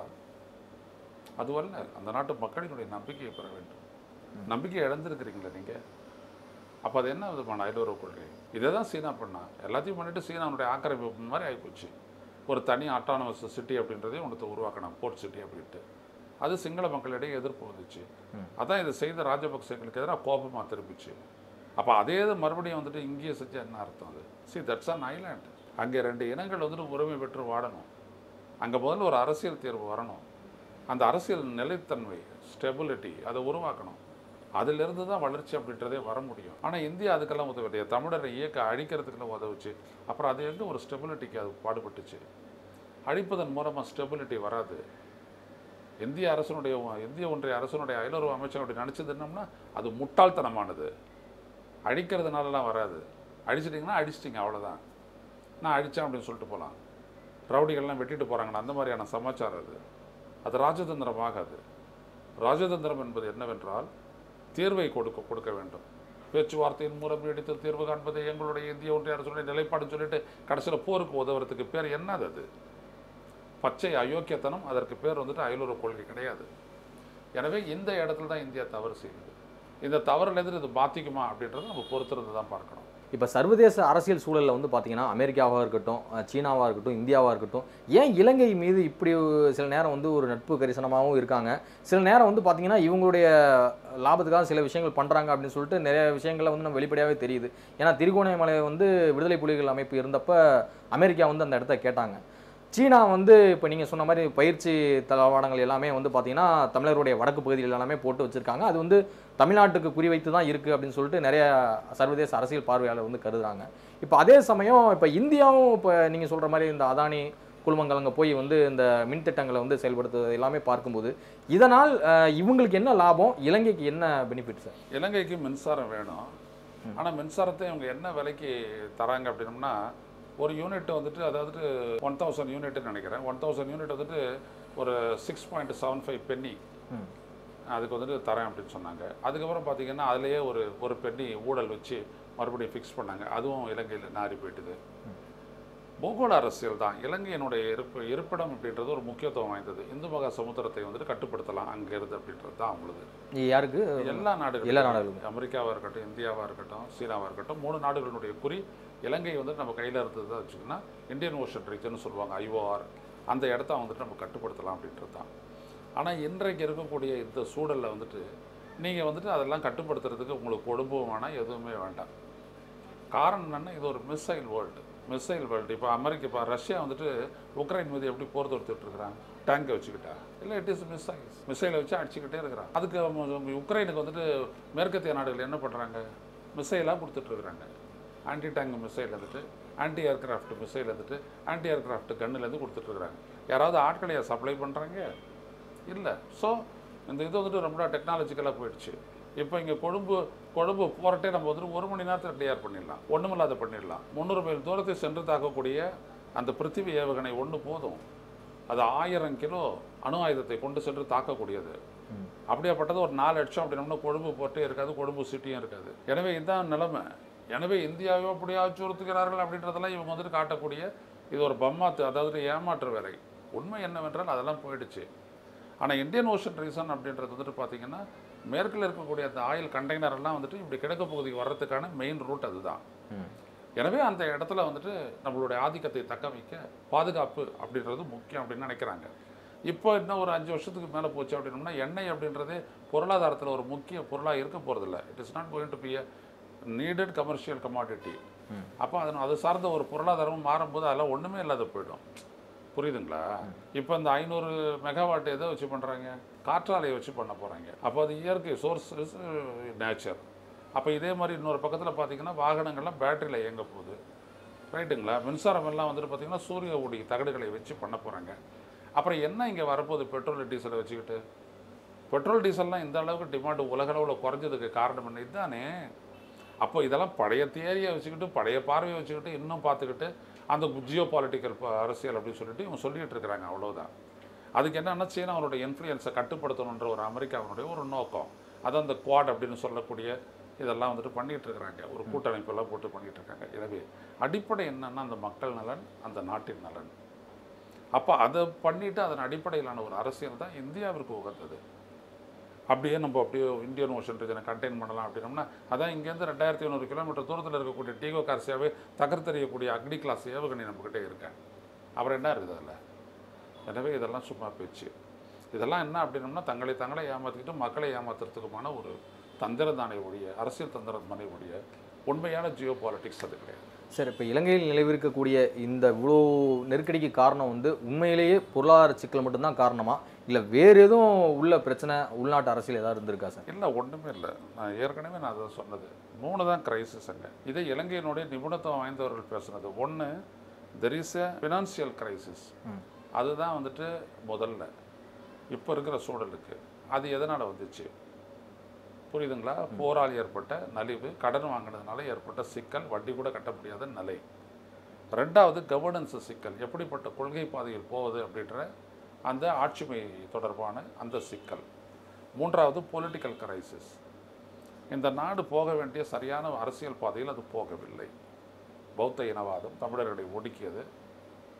அதுவல்ல, அந்த நாட்டு மக்களினுடைய நம்பிக்கையை பெற வேண்டும். நம்பிக்கை இழந்திருக்கிறீங்களா நீங்கள்? அப்போ அது என்ன விதமான அயலுறவு கொள்கை? இதை தான் சீனா பண்ணா. எல்லாத்தையும் பண்ணிட்டு சீனாவுடைய ஆக்கிரமிப்பு மாதிரி ஆகிப்போச்சு. ஒரு தனி அட்டானமஸ் சிட்டி அப்படின்றதே ஒன்று உருவாக்கணும், போர்ட் சிட்டி அப்படின்ட்டு. அது சிங்கள மக்களிடையே எதிர்ப்பு வந்துச்சு. அதான் இதை செய்த ராஜபக்சேங்களுக்கு எதிராக கோபமாக திரும்பிச்சு. அப்போ அதே இது மறுபடியும் வந்துட்டு இங்கேயே செஞ்சு என்ன அர்த்தம்? அது சி தட்ஸ் அன் ஐலாண்ட். அங்கே ரெண்டு இனங்கள் வந்துட்டு உரிமை பெற்று வாழணும். அங்கே முதல்ல ஒரு அரசியல் தேர்வு வரணும். அந்த அரசியல் நிலைத்தன்மை, ஸ்டெபிலிட்டி அதை உருவாக்கணும். அதிலிருந்து தான் வளர்ச்சி அப்படின்றதே வர முடியும். ஆனால் இந்தியா அதுக்கெல்லாம் உதவியா? தமிழரை இயக்க அழிக்கிறதுக்கெல்லாம் உதவுச்சு. அப்புறம் அது எங்கே ஒரு ஸ்டெபிலிட்டிக்கு அது பாடுபட்டுச்சு? அழிப்பதன் மூலமாக ஸ்டெபிலிட்டி வராது. இந்திய அரசனுடைய இந்திய ஒன்றிய அரசனுடைய அயலுறவு அமைச்சர் அப்படி நினச்சது என்னம்னா அது முட்டாள்தனமானது. அழிக்கிறதுனாலலாம் வராது. அழிச்சிட்டிங்கன்னா அடிச்சிட்டிங்க, அவ்வளோதான். நான் அடித்தேன் அப்படின்னு சொல்லிட்டு போகலாம். ரவுடிகள்லாம் வெட்டிட்டு போகிறாங்கன்னு அந்த மாதிரியான சமாச்சாரம் அது. அது ராஜதந்திரமாகாது. ராஜதந்திரம் என்பது என்னவென்றால் தீர்வை கொடுக்க கொடுக்க வேண்டும். பேச்சுவார்த்தையின் மூலம் நீடித்த தீர்வு காண்பது எங்களுடைய இந்திய ஒன்றிய அரசுடைய நிலைப்பாடுன்னு சொல்லிட்டு கடைசியில் போருக்கு உதவுறதுக்கு பேர் என்னது? அது பச்சை அயோக்கியத்தனம், அதற்கு பேர் வந்துட்டு அயலுறவு கொள்கை கிடையாது. எனவே இந்த இடத்துல தான் இந்தியா தவறு செய்யுது. இந்த தவறுலேருந்து இது பாதிக்குமா அப்படின்றத நம்ம பொறுத்திருந்து தான் பார்க்கணும். இப்போ சர்வதேச அரசியல் சூழலில் வந்து பார்த்தீங்கன்னா அமெரிக்காவாக இருக்கட்டும், சீனாவாக இருக்கட்டும், இந்தியாவாக இருக்கட்டும், ஏன் இலங்கை மீது இப்படி சில நேரம் வந்து ஒரு நட்பு கரிசனமாகவும் இருக்காங்க, சில நேரம் வந்து பார்த்தீங்கன்னா இவங்களுடைய லாபத்துக்காக சில விஷயங்கள் பண்ணுறாங்க அப்படின்னு சொல்லிட்டு நிறைய விஷயங்களை வந்து நம்ம வெளிப்படையாகவே தெரியுது. ஏன்னா திருகோணமலை வந்து விடுதலை புலிகள் அமைப்பு இருந்தப்போ அமெரிக்கா வந்து அந்த இடத்த கேட்டாங்க. சீனா வந்து இப்போ நீங்கள் சொன்ன மாதிரி பயிற்சி தளவாடங்கள் எல்லாமே வந்து பார்த்தீங்கன்னா தமிழருடைய வடக்கு பகுதிகள் எல்லாமே போட்டு வச்சுருக்காங்க. அது வந்து தமிழ்நாட்டுக்கு குறிவைத்து தான் இருக்குது அப்படின்னு சொல்லிட்டு நிறைய சர்வதேச அரசியல் பார்வையாளர் வந்து கருதுறாங்க. இப்போ அதே சமயம் இப்போ இந்தியாவும் இப்போ நீங்கள் சொல்கிற மாதிரி இந்த அதானி குழுமங்கள் அங்கே போய் வந்து இந்த மின் திட்டங்களை வந்து செயல்படுத்துவது எல்லாமே பார்க்கும்போது இதனால் இவங்களுக்கு என்ன லாபம், இலங்கைக்கு என்ன பெனிஃபிட் சார்? இலங்கைக்கு மின்சாரம் வேணும். ஆனால் மின்சாரத்தை இவங்க என்ன விலைக்கு தராங்க அப்படின்னம்னா, ஒரு யூனிட் வந்துட்டு அதாவது ஒன் தௌசண்ட் யூனிட்னு நினைக்கிறேன். ஒன் தௌசண்ட் யூனிட் வந்துட்டு ஒரு six point seven five penny அதுக்கு வந்துட்டு தரேன் அப்படின்னு சொன்னாங்க. அதுக்கப்புறம் பார்த்தீங்கன்னா அதுலேயே ஒரு ஒரு பென்னி ஊழல் வச்சு மறுபடியும் ஃபிக்ஸ் பண்ணாங்க. அதுவும் இலங்கையில் நாரி போயிட்டுது. பூகோள அரசியல் தான் இலங்கையினுடைய இருப்பு இருப்பிடம் அப்படின்றது ஒரு முக்கியத்துவம் வாய்ந்தது. இந்து மகா சமுத்திரத்தை வந்துட்டு கட்டுப்படுத்தலாம் அங்கேருந்து அப்படின்றது தான் அவங்களது. யாருக்கு? எல்லா நாடுகளும், எல்லா நாடுகளும், அமெரிக்காவாக இருக்கட்டும், இந்தியாவாக இருக்கட்டும், சீனாவாக இருக்கட்டும், மூணு நாடுகளுடைய குறி இலங்கை வந்து நம்ம கையில் இருந்தது தான் வச்சுக்கோன்னா இந்தியன் ஓஷன் ரீஜன் சொல்லுவாங்க, ஐஓஆர், அந்த இடத்த வந்துட்டு நம்ம கட்டுப்படுத்தலாம் அப்படின்றது தான். ஆனால் இன்றைக்கு இருக்கக்கூடிய இந்த சூழலில் வந்துட்டு நீங்கள் வந்துட்டு அதெல்லாம் கட்டுப்படுத்துறதுக்கு உங்களுக்கு கொடும்பும் வேணாம், எதுவுமே வேண்டாம். காரணம் என்னென்னா இது ஒரு மிசைல் வேர்ல்டு மிசைல் வேர்ல்டு இப்போ அமெரிக்கா இப்போ ரஷ்யா வந்துட்டு உக்ரைன் மீது எப்படி போர் தொடுத்துட்டு இருக்கிறாங்க, டேங்கை வச்சுக்கிட்டா இல்லை, இட் இஸ் மிசைல் மிசைலை வச்சு அடிச்சுக்கிட்டே இருக்கிறாங்க. அதுக்கு உக்ரைனுக்கு வந்துட்டு மேற்கத்திய நாடுகள் என்ன பண்ணுறாங்க, மிசைலாக கொடுத்துட்ருக்குறாங்க. ஆன்டி டேங்க் மிசைல் வந்துட்டு, ஆன்டி ஏர்கிராஃப்ட் மிசைல் வந்துட்டு, ஆன்டி ஏர்கிராஃப்ட் கன்னுலேருந்து கொடுத்துட்ருக்குறாங்க. யாராவது ஆட்களையை சப்ளை பண்ணுறாங்க இல்லை. ஸோ இந்த இது வந்துட்டு ரொம்ப டெக்னாலஜிக்கலாக போயிடுச்சு. இப்போ இங்கே கொழும்பு கொழும்பு போகிறட்டே நம்ம வந்துட்டு ஒரு மணி நேரத்தில் கிளியர் பண்ணிடலாம், ஒன்றுமில்லாத பண்ணிடலாம். முந்நூறு மைல் தூரத்தை சென்று தாக்கக்கூடிய அந்த பிருத்திவி ஏவுகணை ஒன்று போதும். அது ஆயிரம் கிலோ அணு ஆயுதத்தை கொண்டு சென்று தாக்கக்கூடியது. அப்படியாப்பட்டது ஒரு நாலு லட்சம் அப்படின்னா கொழும்பு போர்ட்டே இருக்காது, கொழும்பு சிட்டியும் இருக்காது. எனவே இதுதான் நிலைமை. எனவே இந்தியாவை அப்படியே அச்சுறுத்துகிறார்கள் அப்படின்றதெல்லாம் இவங்க வந்துட்டு காட்டக்கூடிய இது ஒரு பம்மாத்து, அதாவது ஏமாற்று வேலை. உண்மை என்னவென்றால் அதெல்லாம் போயிடுச்சு. ஆனால் இந்தியன் ஓஷன் ரீசன் அப்படின்றது வந்துட்டு பார்த்தீங்கன்னா மேற்கில் இருக்கக்கூடிய அந்த ஆயில் கண்டெய்னர் எல்லாம் வந்துட்டு இப்படி கிழக்கு பகுதிக்கு வர்றதுக்கான மெயின் ரூட் அதுதான். எனவே அந்த இடத்துல வந்துட்டு நம்மளுடைய ஆதிக்கத்தை தக்க வைக்க பாதுகாப்பு அப்படின்றது முக்கியம் அப்படின்னு நினைக்கிறாங்க. இப்போ இன்னும் ஒரு அஞ்சு வருஷத்துக்கு மேலே போச்சு அப்படின்னோம்னா எண்ணெய் அப்படின்றதே பொருளாதாரத்தில் ஒரு முக்கிய பொருளாக இருக்க போகிறதில்ல. It is not going to be a needed commercial commodity. அப்போ அது அது சார்ந்த ஒரு பொருளாதாரமும் மாறும்போது அதெல்லாம் ஒன்றுமே இல்லாத போயிடும். புரியுதுங்களா? இப்போ இந்த ஐநூறு மெகாவாட் எதை வச்சு பண்ணுறாங்க, காற்றாலையை வச்சு பண்ண போகிறாங்க. அப்போ அது இயற்கை சோர்ஸ் நேச்சர். அப்போ இதே மாதிரி இன்னொரு பக்கத்தில் பார்த்தீங்கன்னா வாகனங்கள்லாம் பேட்டரியில் இயங்க போகுது, ரைட்டுங்களா? மின்சாரம் எல்லாம் வந்துட்டு பார்த்திங்கன்னா சூரிய ஒளி தகடுகளை வச்சு பண்ண போகிறாங்க. அப்புறம் என்ன இங்கே வரப்போகுது பெட்ரோல் டீசலை வச்சுக்கிட்டு? பெட்ரோல் டீசல்லாம் இந்த அளவுக்கு டிமாண்டு உலகளவில் குறைஞ்சதுக்கு காரணம் என்ன? இதுதானே. அப்போ இதெல்லாம் பழைய தியரியை வச்சுக்கிட்டு பழைய பார்வையை வச்சுக்கிட்டு இன்னும் பார்த்துக்கிட்டு அந்த ஜியோ பாலிட்டிக்கல் அரசியல் அப்படின்னு சொல்லிட்டு இவங்க சொல்லிகிட்டு இருக்கிறாங்க, அவ்வளோதான். அதுக்கு என்னென்னா சீனாவோட இன்ஃப்ளூயன்ஸை கட்டுப்படுத்தணுன்ற ஒரு அமெரிக்காவினுடைய ஒரு நோக்கம். அதான் அந்த குவாட் அப்படின்னு சொல்லக்கூடிய இதெல்லாம் வந்துட்டு பண்ணிகிட்டு இருக்கிறாங்க, ஒரு கூட்டமைப்பெல்லாம் போட்டு பண்ணிகிட்டு இருக்காங்க. எனவே அடிப்படை என்னென்னா அந்த மக்கள் நலன், அந்த நாட்டின் நலன். அப்போ அதை பண்ணிவிட்டு அதன் அடிப்படையிலான ஒரு அரசியல் தான் இந்தியாவிற்கு உகந்தது. அப்படியே நம்ம அப்படியே இந்தியன் ஓஷன் ரீஜனை கண்டெயின் பண்ணலாம் அப்படின்னோம்னா அதான் இங்கேருந்து ரெண்டாயிரத்தி ஐநூறு கிலோமீட்டர் தூரத்தில் இருக்கக்கூடிய டீகோ கார்சியாவே தகர்த்தெறியக்கூடிய அக்னி கிளாஸ் ஏவுகணை நம்மக்கிட்டே இருக்கேன். அப்புறம் என்ன இருக்குது அதில்? எனவே இதெல்லாம் சும்மா பேச்சு. இதெல்லாம் என்ன அப்படின்னோம்னா தங்களை தங்களை ஏமாற்றிக்கிட்டு மக்களை ஏமாத்துறதுக்குமான ஒரு தந்திரம் தானே ஒழிய, அரசியல் தந்திரம் தானே ஒழிய, உண்மையான ஜியோ பாலிட்டிக்ஸ் அது கிடையாது. சார், இப்போ இலங்கையில் நிலவிருக்கக்கூடிய இந்த இவ்வளோ நெருக்கடிக்கு காரணம் வந்து உண்மையிலேயே பொருளாதார சிக்கல் மட்டும்தான் காரணமா, இல்லை வேறு எதுவும் உள்ள பிரச்சனை உள்நாட்டு அரசியல் ஏதாவது இருந்திருக்கா சார்? இல்லை, ஒன்றுமே இல்லை. நான் ஏற்கனவே நான் அதை சொன்னது மூணு தான் கிரைசிஸ் அங்கே. இதை இலங்கையினுடைய நிபுணத்துவம் வாய்ந்தவர்கள் பேசுனது. ஒன்று, there is a financial crisis. அதுதான் வந்துட்டு முதல்ல இப்போ இருக்கிற சூழலுக்கு. அது எதனால் வந்துச்சு புரியுதுங்களா? போரால் ஏற்பட்ட நலிவு, கடன் வாங்கினதுனால ஏற்பட்ட சிக்கல், வட்டி கூட கட்ட முடியாத நிலை. ரெண்டாவது கவர்னன்ஸ் சிக்கல், எப்படிப்பட்ட கொள்கை பாதையில் போவது அப்படின்ற அந்த ஆட்சிமை தொடர்பான அந்த சிக்கல். மூன்றாவது பொலிட்டிக்கல் கிரைசிஸ். இந்த நாடு போக வேண்டிய சரியான அரசியல் பாதையில் அது போகவில்லை. பௌத்த இனவாதம் தமிழர்களை ஒடுக்கியது.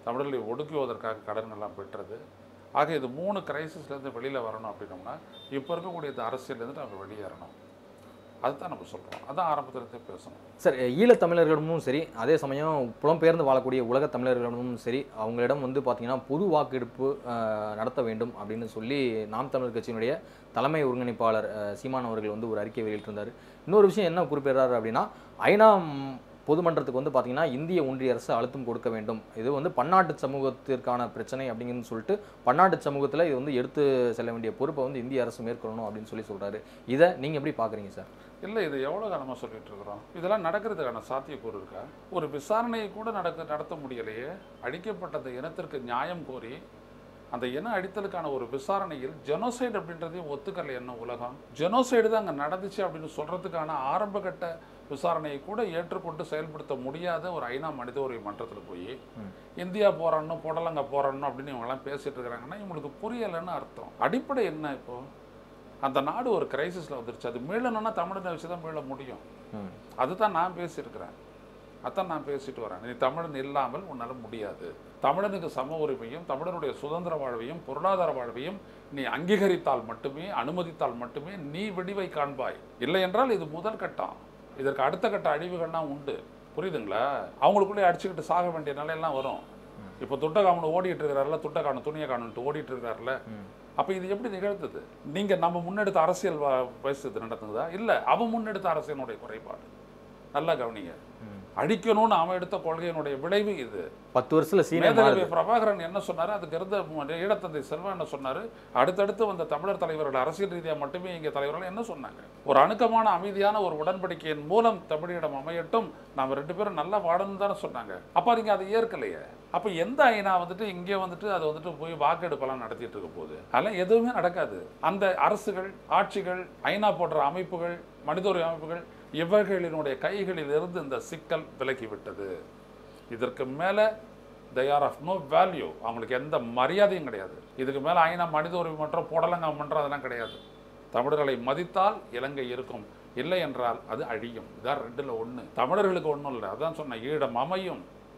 தமிழர்களை ஒடுக்குவதற்காக கடன்கள்லாம் பெற்றது. ஆக இது மூணு கிரைசிஸ்லேருந்து வெளியில் வரணும் அப்படின்னோம்னா இப்போ இருக்கக்கூடிய இந்த அரசியலேருந்து நம்ம வெளியேறணும். அதுதான் நம்ம சொல்கிறோம். அதான் ஆரம்பத்திலேருந்தே பேசணும். சார், ஈழத்தமிழர்களிடமும் சரி, அதே சமயம் புலம்பெயர்ந்து வாழக்கூடிய உலக தமிழர்களிடமும் சரி, அவங்களிடம் வந்து பார்த்தீங்கன்னா பொது வாக்கெடுப்பு நடத்த வேண்டும் அப்படின்னு சொல்லி நாம் தமிழர் கட்சியினுடைய தலைமை ஒருங்கிணைப்பாளர் சீமான் அவர்கள் வந்து ஒரு அறிக்கை வெளியிட்டிருந்தார். இன்னொரு விஷயம் என்ன குறிப்பிடுறாரு அப்படின்னா, ஐநா பொதுமன்றத்துக்கு வந்து பார்த்தீங்கன்னா இந்திய ஒன்றிய அரசு அழுத்தம் கொடுக்க வேண்டும், இது வந்து பன்னாட்டு சமூகத்திற்கான பிரச்சனை அப்படிங்கிறது சொல்லிட்டு பன்னாட்டு சமூகத்தில் இது வந்து எடுத்து செல்ல வேண்டிய பொறுப்பை வந்து இந்திய அரசு மேற்கொள்ளணும் அப்படின்னு சொல்லி சொல்கிறாரு. இதை நீங்கள் எப்படி பார்க்குறீங்க சார்? இல்லை, இது எவ்வளோ காலமாக சொல்லிட்டு இருக்கிறோம். இதெல்லாம் நடக்கிறதுக்கான சாத்தியக்கூறு இருக்கா? ஒரு விசாரணையை கூட நடக்க நடத்த முடியலையே. அடிக்கப்பட்ட அந்த இனத்திற்கு நியாயம் கோரி அந்த இன அடித்தலுக்கான ஒரு விசாரணையில் ஜெனோசைடு அப்படின்றதையும் ஒத்துக்கலை என்ன உலகம். ஜெனோசைடு தான் அங்கே நடந்துச்சு அப்படின்னு சொல்கிறதுக்கான ஆரம்பகட்ட விசாரணையை கூட ஏற்றுக்கொண்டு செயல்படுத்த முடியாத ஒரு ஐநா மனித உரிமை மன்றத்தில் போய் இந்தியா போராடணும், புடலங்க போராடணும் அப்படின்னு இவங்கெல்லாம் பேசிட்டு இருக்கிறாங்கன்னா இவங்களுக்கு புரியலைன்னு அர்த்தம். அடிப்படை என்ன? இப்போ அந்த நாடு ஒரு கிரைசிஸில் வந்துருச்சு. அது மீளணும்னா தமிழனை வச்சு தான் மீள முடியும். அதுதான் நான் பேசியிருக்கிறேன், அதான் நான் பேசிட்டு வரேன். நீ தமிழன் இல்லாமல் உன்னால் முடியாது. தமிழனுக்கு சம உரிமையும் தமிழனுடைய சுதந்திர வாழ்வையும் பொருளாதார வாழ்வையும் நீ அங்கீகரித்தால் மட்டுமே, அனுமதித்தால் மட்டுமே நீ விடிவை காண்பாய். இல்லை என்றால் இது முதல் கட்டம். இதற்கு அடுத்த கட்ட அழிவுகள்லாம் உண்டு. புரியுதுங்களா? அவங்களுக்குள்ளே அடிச்சுக்கிட்டு சாக வேண்டிய நிலையெல்லாம் வரும். இப்போ துட்டை காமனு ஓடிட்டு இருக்கிறாருல, துட்டை காணும் துணியை காணுன்ட்டு ஓடிட்டு இருக்கிறாருல. அப்போ இது எப்படி நிகழ்த்துது? நீங்கள் நம்ம முன்னெடுத்த அரசியல் வயசு நடத்துனதா? இல்லை, அவன் முன்னெடுத்த அரசியலுடைய குறைபாடு. நல்லா கவனிங்க. அழிக்கணும்னு அவன் எடுத்த கொள்கையினுடைய விளைவு இது. பத்து வருஷத்துல பிரபாகரன் என்ன சொன்னாரு, அதுக்கு இருந்த ஈழத்தந்தை செல்வா என்ன சொன்னாரு, அடுத்தடுத்து வந்த தமிழர் தலைவர்கள் அரசியல் ரீதியாக மட்டுமே இங்கே தலைவர்கள் என்ன சொன்னாங்க, ஒரு அணுக்கமான அமைதியான ஒரு உடன்படிக்கையின் மூலம் தமிழிடம் அமையட்டும், நாம ரெண்டு பேரும் நல்லா வாழணும் தானே சொன்னாங்க. அப்ப நீங்க அதை ஏற்கலையே. அப்ப எந்த ஐநா வந்துட்டு இங்கே வந்துட்டு அதை வந்துட்டு போய் வாக்கெடுப்பெல்லாம் நடத்திட்டு இருக்க போகுது? அதெல்லாம் எதுவுமே நடக்காது. அந்த அரசுகள், ஆட்சிகள், ஐநா போன்ற அமைப்புகள், மனித உரிமை அமைப்புகள் இவர்களினுடைய கைகளில் இருந்து இந்த சிக்கல் விலகிவிட்டது. இதற்கு மேலே they are of no value. அவங்களுக்கு எந்த மரியாதையும் கிடையாது. இதுக்கு மேலே ஐநா மனித உரிமை மன்றம், போடலங்க மன்றம் அதெல்லாம் கிடையாது. தமிழர்களை மதித்தால் இலங்கை இருக்கும், இல்லை என்றால் அது அழியும். இதான் ரெண்டில் ஒன்று. தமிழர்களுக்கு ஒன்றும் இல்லை. அதான் சொன்ன ஈழம் அமையும்,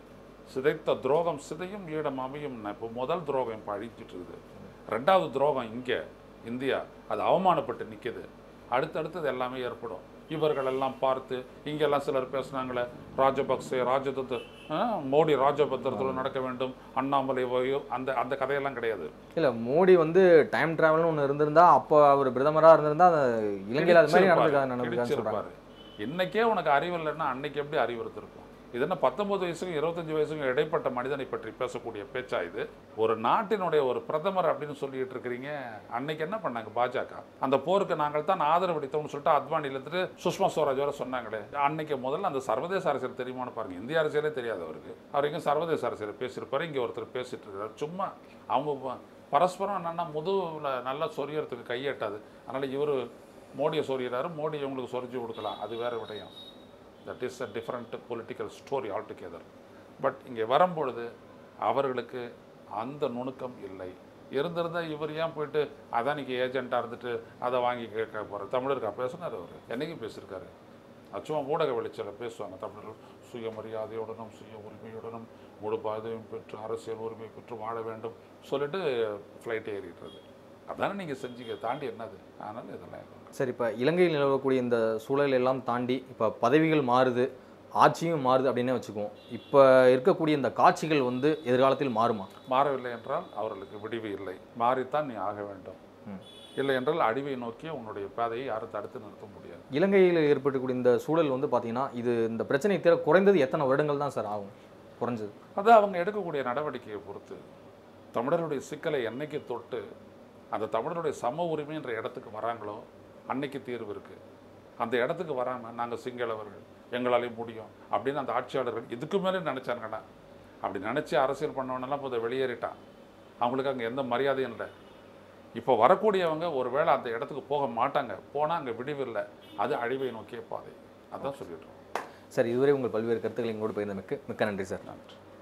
சிதைத்த துரோகம் சிதையும், ஈழம் அமையும். இப்போ முதல் துரோகம் இப்போ அழிச்சிட்டு இருக்குது. ரெண்டாவது துரோகம் இங்கே இந்தியா அது அவமானப்பட்டு நிற்கிது. அடுத்தடுத்தது எல்லாமே ஏற்படும். இவர்கள் எல்லாம் பார்த்து இங்கெல்லாம் சிலர் பேசுனாங்களே, ராஜபக்சே ராஜதத்து மோடி ராஜபத்திரத்தில் நடக்க வேண்டும், அண்ணாமலை அந்த அந்த கதையெல்லாம் கிடையாது. இல்லை, மோடி வந்து டைம் டிராவல்னு ஒன்று இருந்திருந்தா அப்போ அவர் பிரதமராக இருந்திருந்தா இலங்கையில் அது மாதிரி நடந்துருக்காரு. இன்னைக்கே உனக்கு அறிவு இல்லைன்னா அன்னைக்கு எப்படி அறிவுறுத்திருக்கும்? இது என்ன பத்தொன்பது வயசுக்கும் இருபத்தஞ்சு வயசுக்கும் இடைப்பட்ட மனிதனை பற்றி பேசக்கூடிய பேச்சா இது? ஒரு நாட்டினுடைய ஒரு பிரதமர் அப்படின்னு சொல்லிட்டு இருக்கிறீங்க. அன்னைக்கு என்ன பண்ணாங்க பாஜக? அந்த போருக்கு நாங்கள் தான் ஆதரவளித்தோம்னு சொல்லிட்டு அத்வானில இருந்துட்டு சுஷ்மா ஸ்வராஜ் வர சொன்னாங்களே. அன்னைக்கு முதல்ல அந்த சர்வதேச அரசியல் தெரியுமான்னு பாருங்க. இந்திய அரசியலே தெரியாது அவருக்கு. அவர் இங்கே சர்வதேச அரசியல் பேசியிருப்பாரு, இங்கே ஒருத்தர் பேசிட்டு இருக்காரு. சும்மா அவங்க பரஸ்பரம் என்னன்னா முதுகுல நல்லா சொரியறதுக்கு கையெட்டாது. அதனால இவர் மோடியை சொரியிறாரு, மோடி இவங்களுக்கு சொரிஞ்சு கொடுக்கலாம், அது வேற விடயம். That is a different political story all together. But இங்கே வரும்பொழுது அவர்களுக்கு அந்த நுணுக்கம் இல்லை. இருந்திருந்தால் இவர் ஏன் போயிட்டு அதானிக்கு ஏஜென்ட்டாக இருந்துட்டு அதை வாங்கி கேட்க போகிறார்? தமிழருக்கா பேசுனார் அவர்? என்னைக்கு பேசியிருக்காரு? சும்மா ஊடக வெளிச்சல பேசுவாங்க. தமிழர்கள் சுயமரியாதையுடனும் சுய உரிமையுடனும் முழு பாதையும் பெற்று அரசியல் உரிமை பெற்று வாழ வேண்டும் சொல்லிட்டு ஃப்ளைட் ஏறிடுறது. அதானே நீங்கள் செஞ்சீங்க. தாண்டி என்னது? அதனால் இதெல்லாம் சரி. இப்போ இலங்கையில் நிலவக்கூடிய இந்த சூழல் எல்லாம் தாண்டி இப்போ பதவிகள் மாறுது, ஆட்சியும் மாறுது அப்படின்னே வச்சுக்குவோம். இப்போ இருக்கக்கூடிய இந்த காட்சிகள் வந்து எதிர்காலத்தில் மாறுமா? மாறவில்லை என்றால் அவர்களுக்கு விடிவு இல்லை. மாறித்தான் நீ ஆக வேண்டும். இல்லை என்றால் அழிவை நோக்கி உன்னுடைய பாதையை யாரும் தடுத்து நிறுத்த முடியாது. இலங்கையில் ஏற்பட்டக்கூடிய இந்த சூழல் வந்து பார்த்தீங்கன்னா இது இந்த பிரச்சனை தீர குறைந்தது எத்தனை வருடங்கள் தான் சார் ஆகும்? குறைஞ்சது அது அவங்க எடுக்கக்கூடிய நடவடிக்கையை பொறுத்து. தமிழர்களுடைய சிக்கலை என்னைக்கு தொட்டு அந்த தமிழருடைய சம உரிமை என்ற இடத்துக்கு வராங்களோ அன்னைக்கு தீர்வு இருக்குது. அந்த இடத்துக்கு வராமல் நாங்கள் சிங்களவர்கள் எங்களாலேயும் முடியும் அப்படின்னு அந்த ஆட்சியாளர்கள் இதுக்கு மேலே நினச்சாங்கன்னா, அப்படி நினச்சி அரசியல் பண்ணவனெல்லாம் இப்போ வெளியேறிட்டான். அவங்களுக்கு அங்கே எந்த மரியாதையும் இல்லை. இப்போ வரக்கூடியவங்க ஒரு வேளை அந்த இடத்துக்கு போக மாட்டாங்க. போனால் அங்கே விடிவில்லை, அது அழிவை நோக்கிய பாதை. அதான் சொல்லிடுறோம். சார், இதுவரை உங்கள் பல்வேறு கருத்துக்களை எங்களோடு பகிர்ந்தமைக்கு மிக்க நன்றி சார். நன்றி.